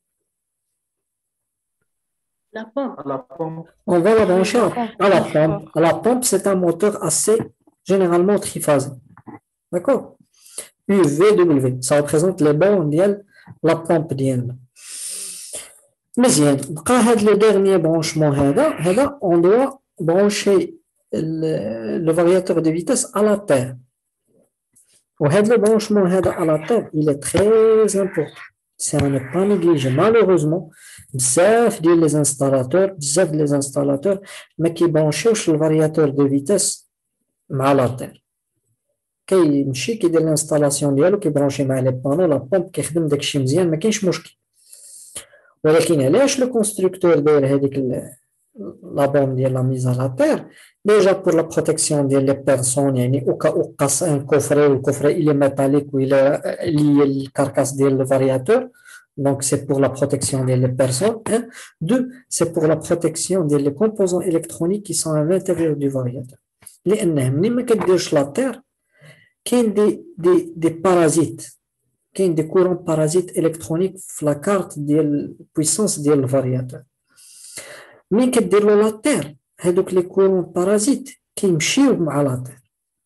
La pompe. À la pompe. On va la brancher à la pompe. À la pompe, c'est un moteur assez généralement triphasé. D'accord? UVW. Ça représente les bornes de la pompe d'IN. مزيان بقى هذا le dernier branchement هذا on doit brancher le variateur de vitesse à la terre. وهذا le branchement هذا à la terre il est très important. C'est à ne pas négliger. Malheureusement بزاف ديال les installateurs ما كيبرانشيوش le variateur de vitesse مع la terre. كيمشي كيدير الانستالاسيون ديالو كيبرانشي مع لي بانو لا بومب كيخدم داكشي مزيان ما كاينش مشكل. ولكن علاش لو كونستركتور داير هذيك لا بوم ديال لا ميز على تير ديجا بور لا بروتيكسيون ديال لي بيرسون يعني او قاص ان كوفري والكوفري الي ميتاليك ولا لي الكاركاس ديال لو فارياتور دونك سي بور لا بروتيكسيون ديال لي بيرسون 2 سي بور لا بروتيكسيون ديال لي كومبوزون الكترونيك كي سون ا لانتيريور دو فارياتور لانه ملي ما كديرش لا تير كاين دي بارازيت كاين دي كورون بارازيت الكترونيك في لا كارت ديال البويسونس ديال الفارياتور ملي كدير له لا تير هادوك لي كورون بارازيت كيمشيو مع لا تير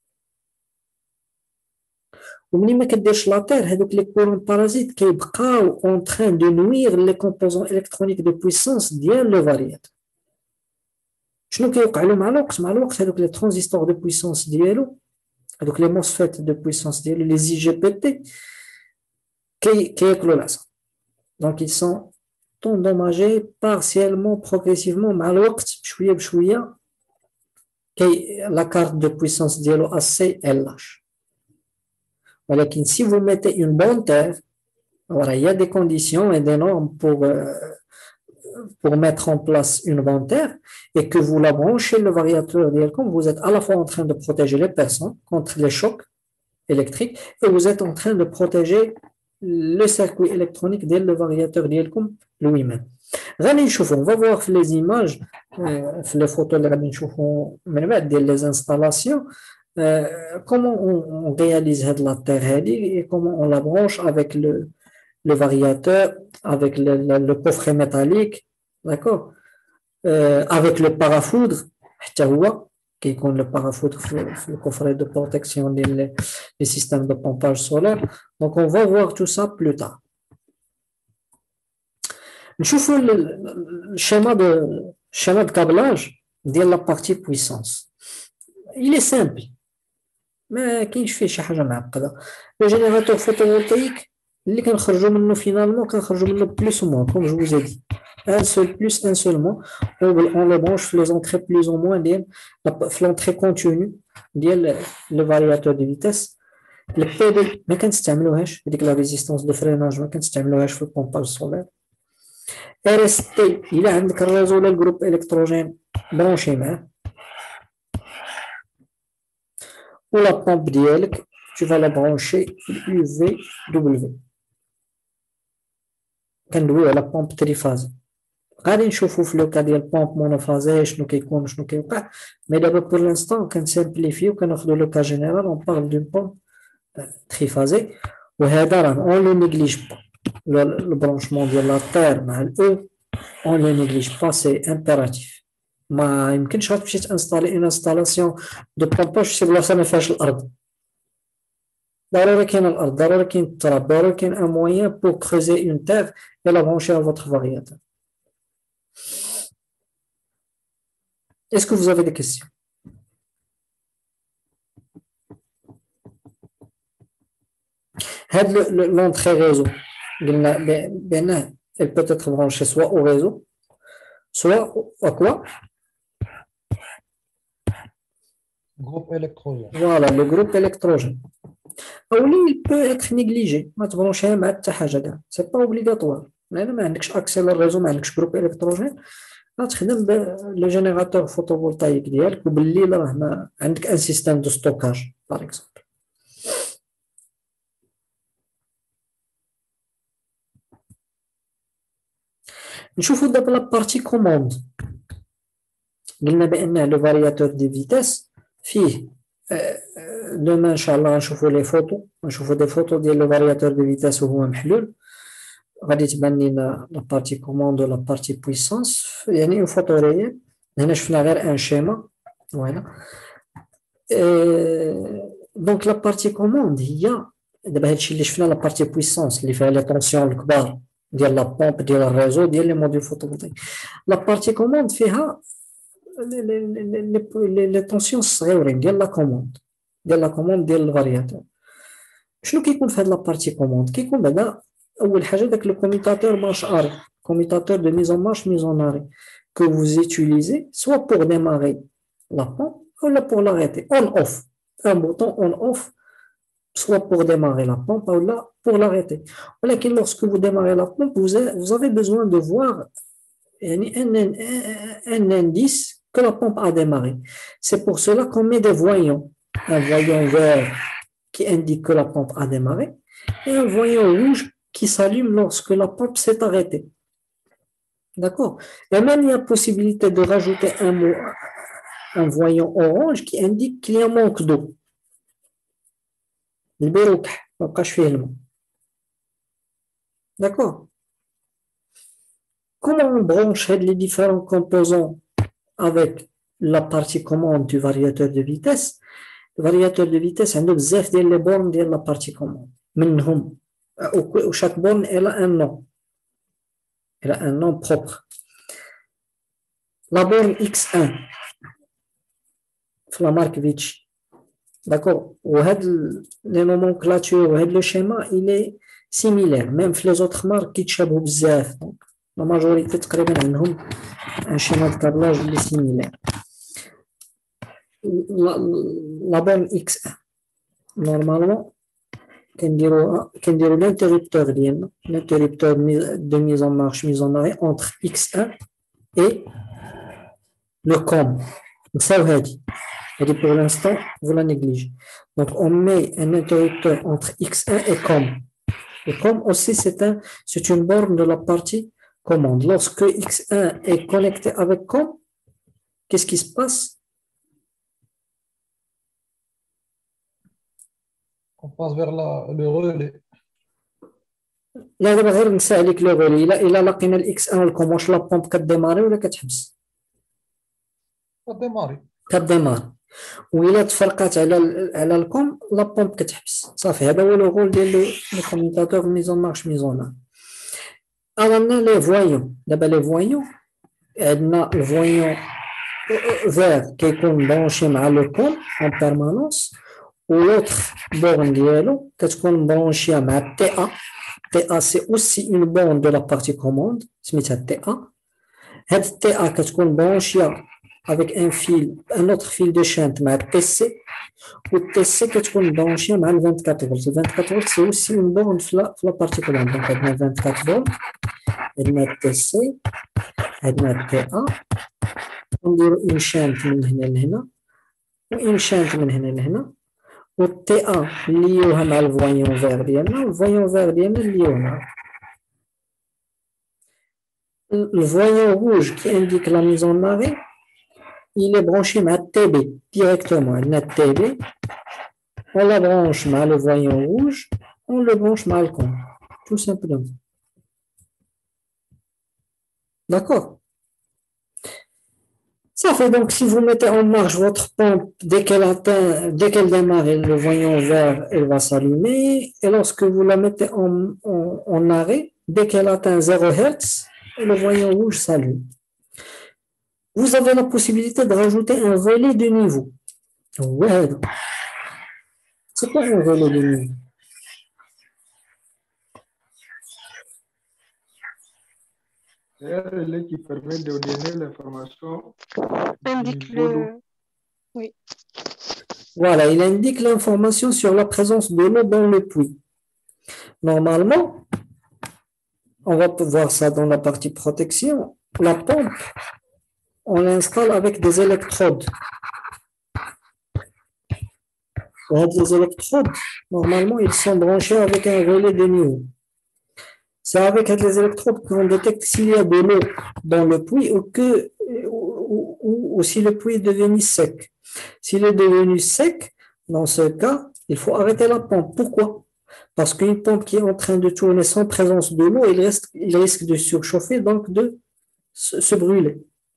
وملي ما كديرش لا تير هادوك لي كورون بارازيت كيبقاو اون تران دو نوير لي كومبوزون الكترونيك دو بويسونس ديال لو فارياتور شنو كيوقع له مع الوقت هادوك لي ترانزستور دو بويسونس ديالو هادوك لي موسفيت دو بويسونس ديالو لي زي جي بي تي كياكلوا العصا دونك ils sont endommagés partiellement progressivement مع الوقت بشويه la carte de puissance ديالو assez elle lâche ولكن si vous mettez une bonne terre alors il y a des conditions et des normes pour pour mettre en place une bannière et que vous la branchez le variateur comme vous êtes à la fois en train de protéger les personnes contre les chocs électriques et vous êtes en train de protéger le circuit électronique ديال le variateur ديالكم lui-même. غادي نشوفوا on va voir les images في les photos اللي غادي نشوفوا من بعد ديال les installations comment on réalise هاد la terre هادي et comment on la branche avec le variateur avec le coffret métallique d'accord avec le parafoudre حتى هو كيكون le parafoudre في le coffret de protection des systèmes de pompage solaire. Donc on va voir tout ça plus tard. نشوفوا le schéma de câblage ديال la partie puissance. Il est simple ما كاينش فيه شي حاجه معقده. Le générateur photovoltaïque اللي كنخرجوا منه finalement كنخرجوا منه plus ou moins comme je vous ai dit. Un seul plus, un seul moins. On le branche les entrées plus ou moins l'entrée contenue le variateur de vitesse. Le PD ما كنستعملوهاش هذيك la résistance de freinage ما كنستعملوهاش في البومباج solaire. RST إلا عندك الريزو ولا الجروب إلكتروجين برونشي معاه. ولا بومب ديالك tu vas la brancher UVW. كندويو على بومب تريفازي. غادي نشوفوا في لو كا ديال بومب مونوفازي شنو كيكون شنو كيوقع مي دابا بور لانستون كنسامبليفيو كناخذوا لو كا جينيرال اون بارل دون بومب تريفازي وهذا راه اون لو نيغليج با البرونشمون ديال لا تير مع الاو اون لو نيغليج با سي امبيراتيف ما يمكنش غتمشي تانستالي اون انستالاسيون دو بومباج في بلاصه ما فيهاش الارض ضروري كاين الارض ضروري كاين التراب ضروري كاين ان موين بور كروزي اون تير et la brancher à votre variateur. Est-ce que vous avez des questions? L'entrée réseau, elle peut être branchée soit au réseau, soit à quoi? Groupe électrogène. Voilà, le groupe électrogène. Il peut être négligé. C'est pas obligatoire. ما عندكش accès للريزو ما عندكش جروب الكتروجين غتخدم بالجينيراتور فوتوفولتايك ديالك وبالليل راه ما عندك ان سيستيم دو ستوكاج باغ اكزومبل. نشوفوا دابا لا بارتي كوموند. قلنا بان لو فارياتور دي فيتاس فيه دوما ان شاء الله نشوفوا لي فوتو نشوفوا دي فوتو ديال لو فارياتور دي فيتاس وهو محلول غادي تبان لينا لا بارتي كوموند ولا بارتي بويسونس يعني اون فوتو ريال هنا شفنا غير ان شيما فوالا دونك لا بارتي كوموند هي دابا هادشي اللي شفنا لا بارتي بويسونس اللي فيها لي طونسيون الكبار ديال لا بومب ديال الريزو ديال لي موديل فوتوفولتايك لا بارتي كوموند فيها لي طونسيون الصغيورين ديال لا كوموند ديال الفارياتور. شنو كيكون في هاد لا بارتي كوموند كيكون بعدا أول حاجة داك لو كوميتاتور مارش أري كوميتاتور دو ميز en marche mise en arrêt que vous utilisez soit pour démarrer la pompe ou là pour l'arrêter on off un bouton on off soit pour démarrer la pompe ou là pour l'arrêter. ولكن lorsque vous démarrez la pompe vous avez besoin de voir un indice que la pompe a démarré. C'est pour cela qu'on met des voyants, un voyant vert qui indique que la pompe a démarré et un voyant rouge qui s'allume lorsque la pompe s'est arrêtée. D'accord? Et même il y a possibilité de rajouter un voyant orange qui indique qu'il y a un manque d'eau. D'accord? Comment on branche les différents composants avec la partie commande du variateur de vitesse? Le variateur de vitesse, il y a les bornes de la partie commande. Chaque borne elle a un nom. Elle a un nom propre. La borne X1, la marque Vichy. D'accord? Les nomenclatures, le schéma, il est similaire. Même les autres marques qui sont bzaf. Donc, la majorité ont un schéma de câblage il est similaire. La borne X1, normalement, كنديروا l'interrupteur ديالنا l'interrupteur de mise en marche mise en arrêt entre X1 et le COM. Ça pour l'instant vous la négligez. Donc on met un interrupteur entre X1 et COM. Le COM aussi c'est une borne de la partie commande. Lorsque X1 est connecté avec COM, qu'est-ce qui se passe? On passe vers le relais. لا دابا غير نسالك لو غولي الا لقينا الاكس ان والكم واش لا بومب كديماري ولا كتحبس كديماري وإلا تفرقات على الكم لا بومب كتحبس صافي هذا هو لو رول ديال لو كوميوتاتور ميزون مارش ميزون عندنا لي فويون دابا لي فويون عندنا الفويون فير كيكون برونشي مع لو كوم en permanence ولوتر بورن ديالو كتكون برونشيه مع التي ا TA, c'est aussi une borne de la partie commande, c'est TA. Cette TA est branchée avec un autre fil de chaîne, TC. Ou TC est branchée avec 24 volts. 24 volts, c'est aussi une borne de la partie commande. Donc, on a 24 volts, on a TC, on a TA. On dit une chaîne ou une chaîne. والTA ليوها مع الفويون فير ديالنا والفويون فير ديالنا ليوها الفويون rouge qui indique la mise en arrêt il est branché مع TB directement عندنا TB on la branche مع le voyant rouge on le branche مع le compte tout simplement d'accord. Ça fait donc, si vous mettez en marche votre pompe, dès qu'elle démarre, le voyant vert, elle va s'allumer. Et lorsque vous la mettez en arrêt, dès qu'elle atteint 0 Hz, le voyant rouge s'allume. Vous avez la possibilité de rajouter un relais de niveau. Ouais. C'est quoi un relais de niveau? C'est un relais qui permet de donner l'information. Indique Oui. Voilà, il indique l'information sur la présence de l'eau dans le puits. Normalement, on va voir ça dans la partie protection. La pompe, on l'installe avec des électrodes. Les électrodes, normalement, ils sont branchés avec un relais de niveau. C'est avec les électrodes qu'on détecte s'il y a de l'eau dans le puits ou si le puits est devenu sec. S'il est devenu sec, dans ce cas, il faut arrêter la pompe. Pourquoi? Parce qu'une pompe qui est en train de tourner sans présence de l'eau, il risque de surchauffer, donc de se brûler.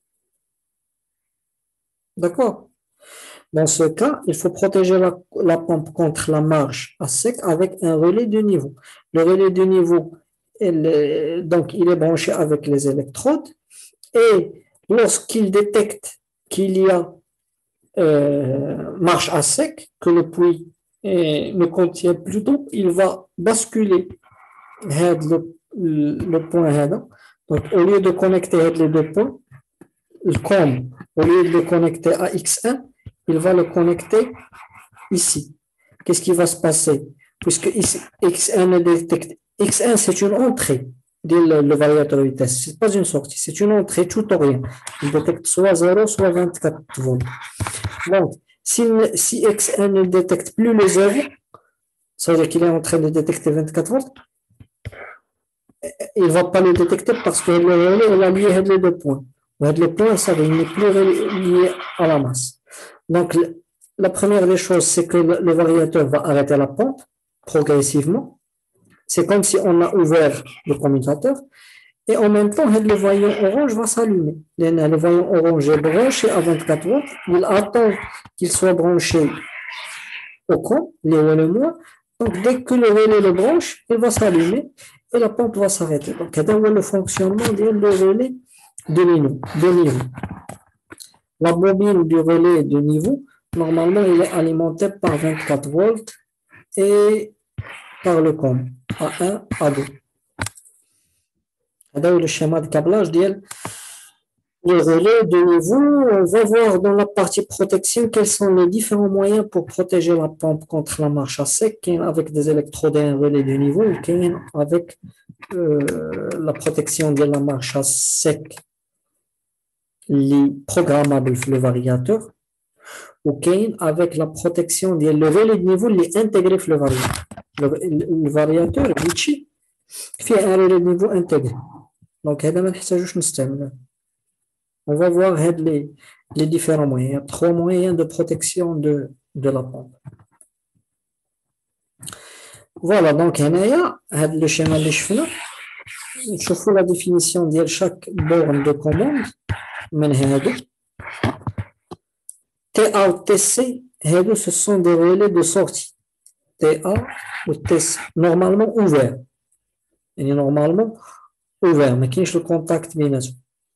D'accord? Dans ce cas, il faut protéger la pompe contre la marche à sec avec un relais de niveau. Le relais de niveau, donc il est branché avec les électrodes et lorsqu'il détecte qu'il y a marche à sec, que le puits ne contient plus d'eau, il va basculer le point. Donc au lieu de connecter les deux points, au lieu de le connecter à X1, il va le connecter ici. Qu'est-ce qui va se passer? Puisque X1 détecte. X1, c'est une entrée le variateur de vitesse. Ce n'est pas une sortie, c'est une entrée tout ou rien. Il détecte soit 0, soit 24 volts. Donc, si X1 ne détecte plus le 0, ça veut dire qu'il est en train de détecter 24 volts, il ne va pas le détecter parce que le relais est lié à les deux points. Le point, ça veut dire qu'il n'est plus lié à la masse. Donc, la première des choses, c'est que le variateur va arrêter la pompe progressivement. C'est comme si on a ouvert le commutateur et en même temps, le voyant orange va s'allumer. Le voyant orange est branché à 24 volts. Il attend qu'il soit branché au compte, les hauts et les moins. Donc, dès que le relais le branche, il va s'allumer et la pompe va s'arrêter. Donc, c'est le fonctionnement du relais de niveau. La bobine du relais de niveau, normalement, il est alimenté par 24 volts et par le COM, A1, A2. هذا هو le schéma de câblage ديال le relais de niveau, on va voir dans la partie protection quels sont les différents moyens pour protéger la pompe contre la marche à sec, avec des électrodes et un relais de niveau, ou avec la protection de la marche à sec, les programmables le variateur, ou avec la protection de le relais de niveau, les intégré le variateur. Le variateur, fait un relais de niveau intégré. Donc, on va voir les différents moyens. Il y a 3 moyens de protection de la pompe. Voilà, donc, il y a le schéma de cheveux. Je fais la définition de chaque borne de commande. TA ou TC, ce sont des relais de sortie. TA ou TC, normalement ouverts. Et normalement ouverts, mais qui est le contact binazou.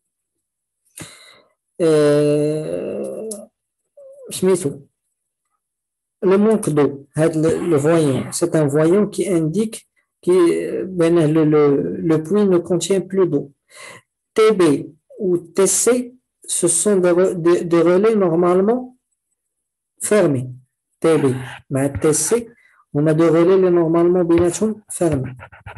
Le manque d'eau, le voyant, c'est un voyant qui indique que le puits ne contient plus d'eau. TB ou TC, ce sont des relais normalement fermés. TB, mais TC, on a des relais normalement fermés.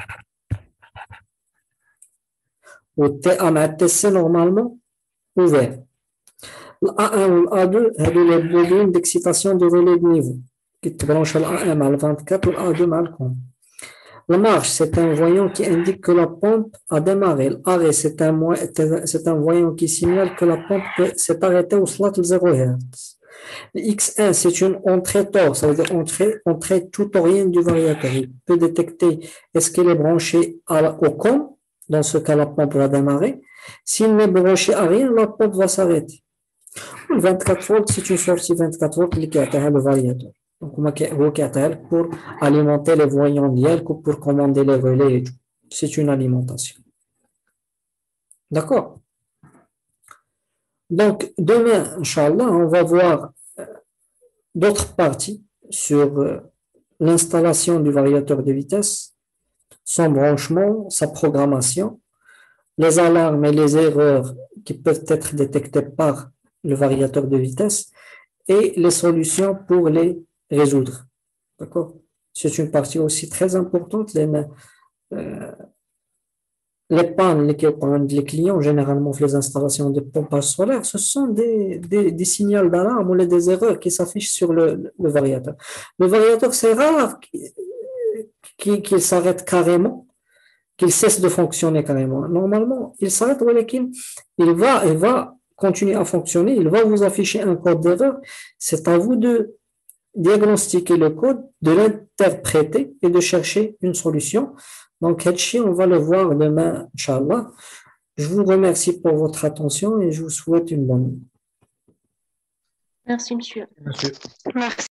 Ou TA, mais TC normalement ouverts. l'A1 ou l'A2, c'est les bobines d'excitation de relais de niveau qui te branchent l'A1 à 24 ou l'A2 à l'COM. La marche, c'est un voyant qui indique que la pompe a démarré. L'arrêt, c'est un voyant qui signale que la pompe s'est arrêtée au slot 0 Hz. Le X1, c'est une entrée tort, ça veut dire entrée tutorienne du variateur. Il peut détecter est-ce qu'il est branché au COM, dans ce cas, la pompe va démarrer. S'il n'est branché à rien, la pompe va s'arrêter. 24 volts, c'est une sortie 24 volts qui est le variateur. Donc, on va pour alimenter les voyants d'hier, pour commander les relais et tout. C'est une alimentation. D'accord? Donc, demain, Inch'Allah, on va voir d'autres parties sur l'installation du variateur de vitesse, son branchement, sa programmation, les alarmes et les erreurs qui peuvent être détectées par le variateur de vitesse et les solutions pour les résoudre. D'accord? C'est une partie aussi très importante. Les pannes les clients, généralement, les installations de pompage solaire, ce sont des signaux d'alarme ou des erreurs qui s'affichent sur le variateur. Le variateur, c'est rare qu'il s'arrête carrément, qu'il cesse de fonctionner carrément. Normalement, il s'arrête, il va continuer à fonctionner, il va vous afficher un code d'erreur. C'est à vous de diagnostiquer le code, de l'interpréter et de chercher une solution. Donc, Hedchi, on va le voir demain, Inch'Allah. Je vous remercie pour votre attention et je vous souhaite une bonne nuit. Merci, monsieur. Merci. Merci.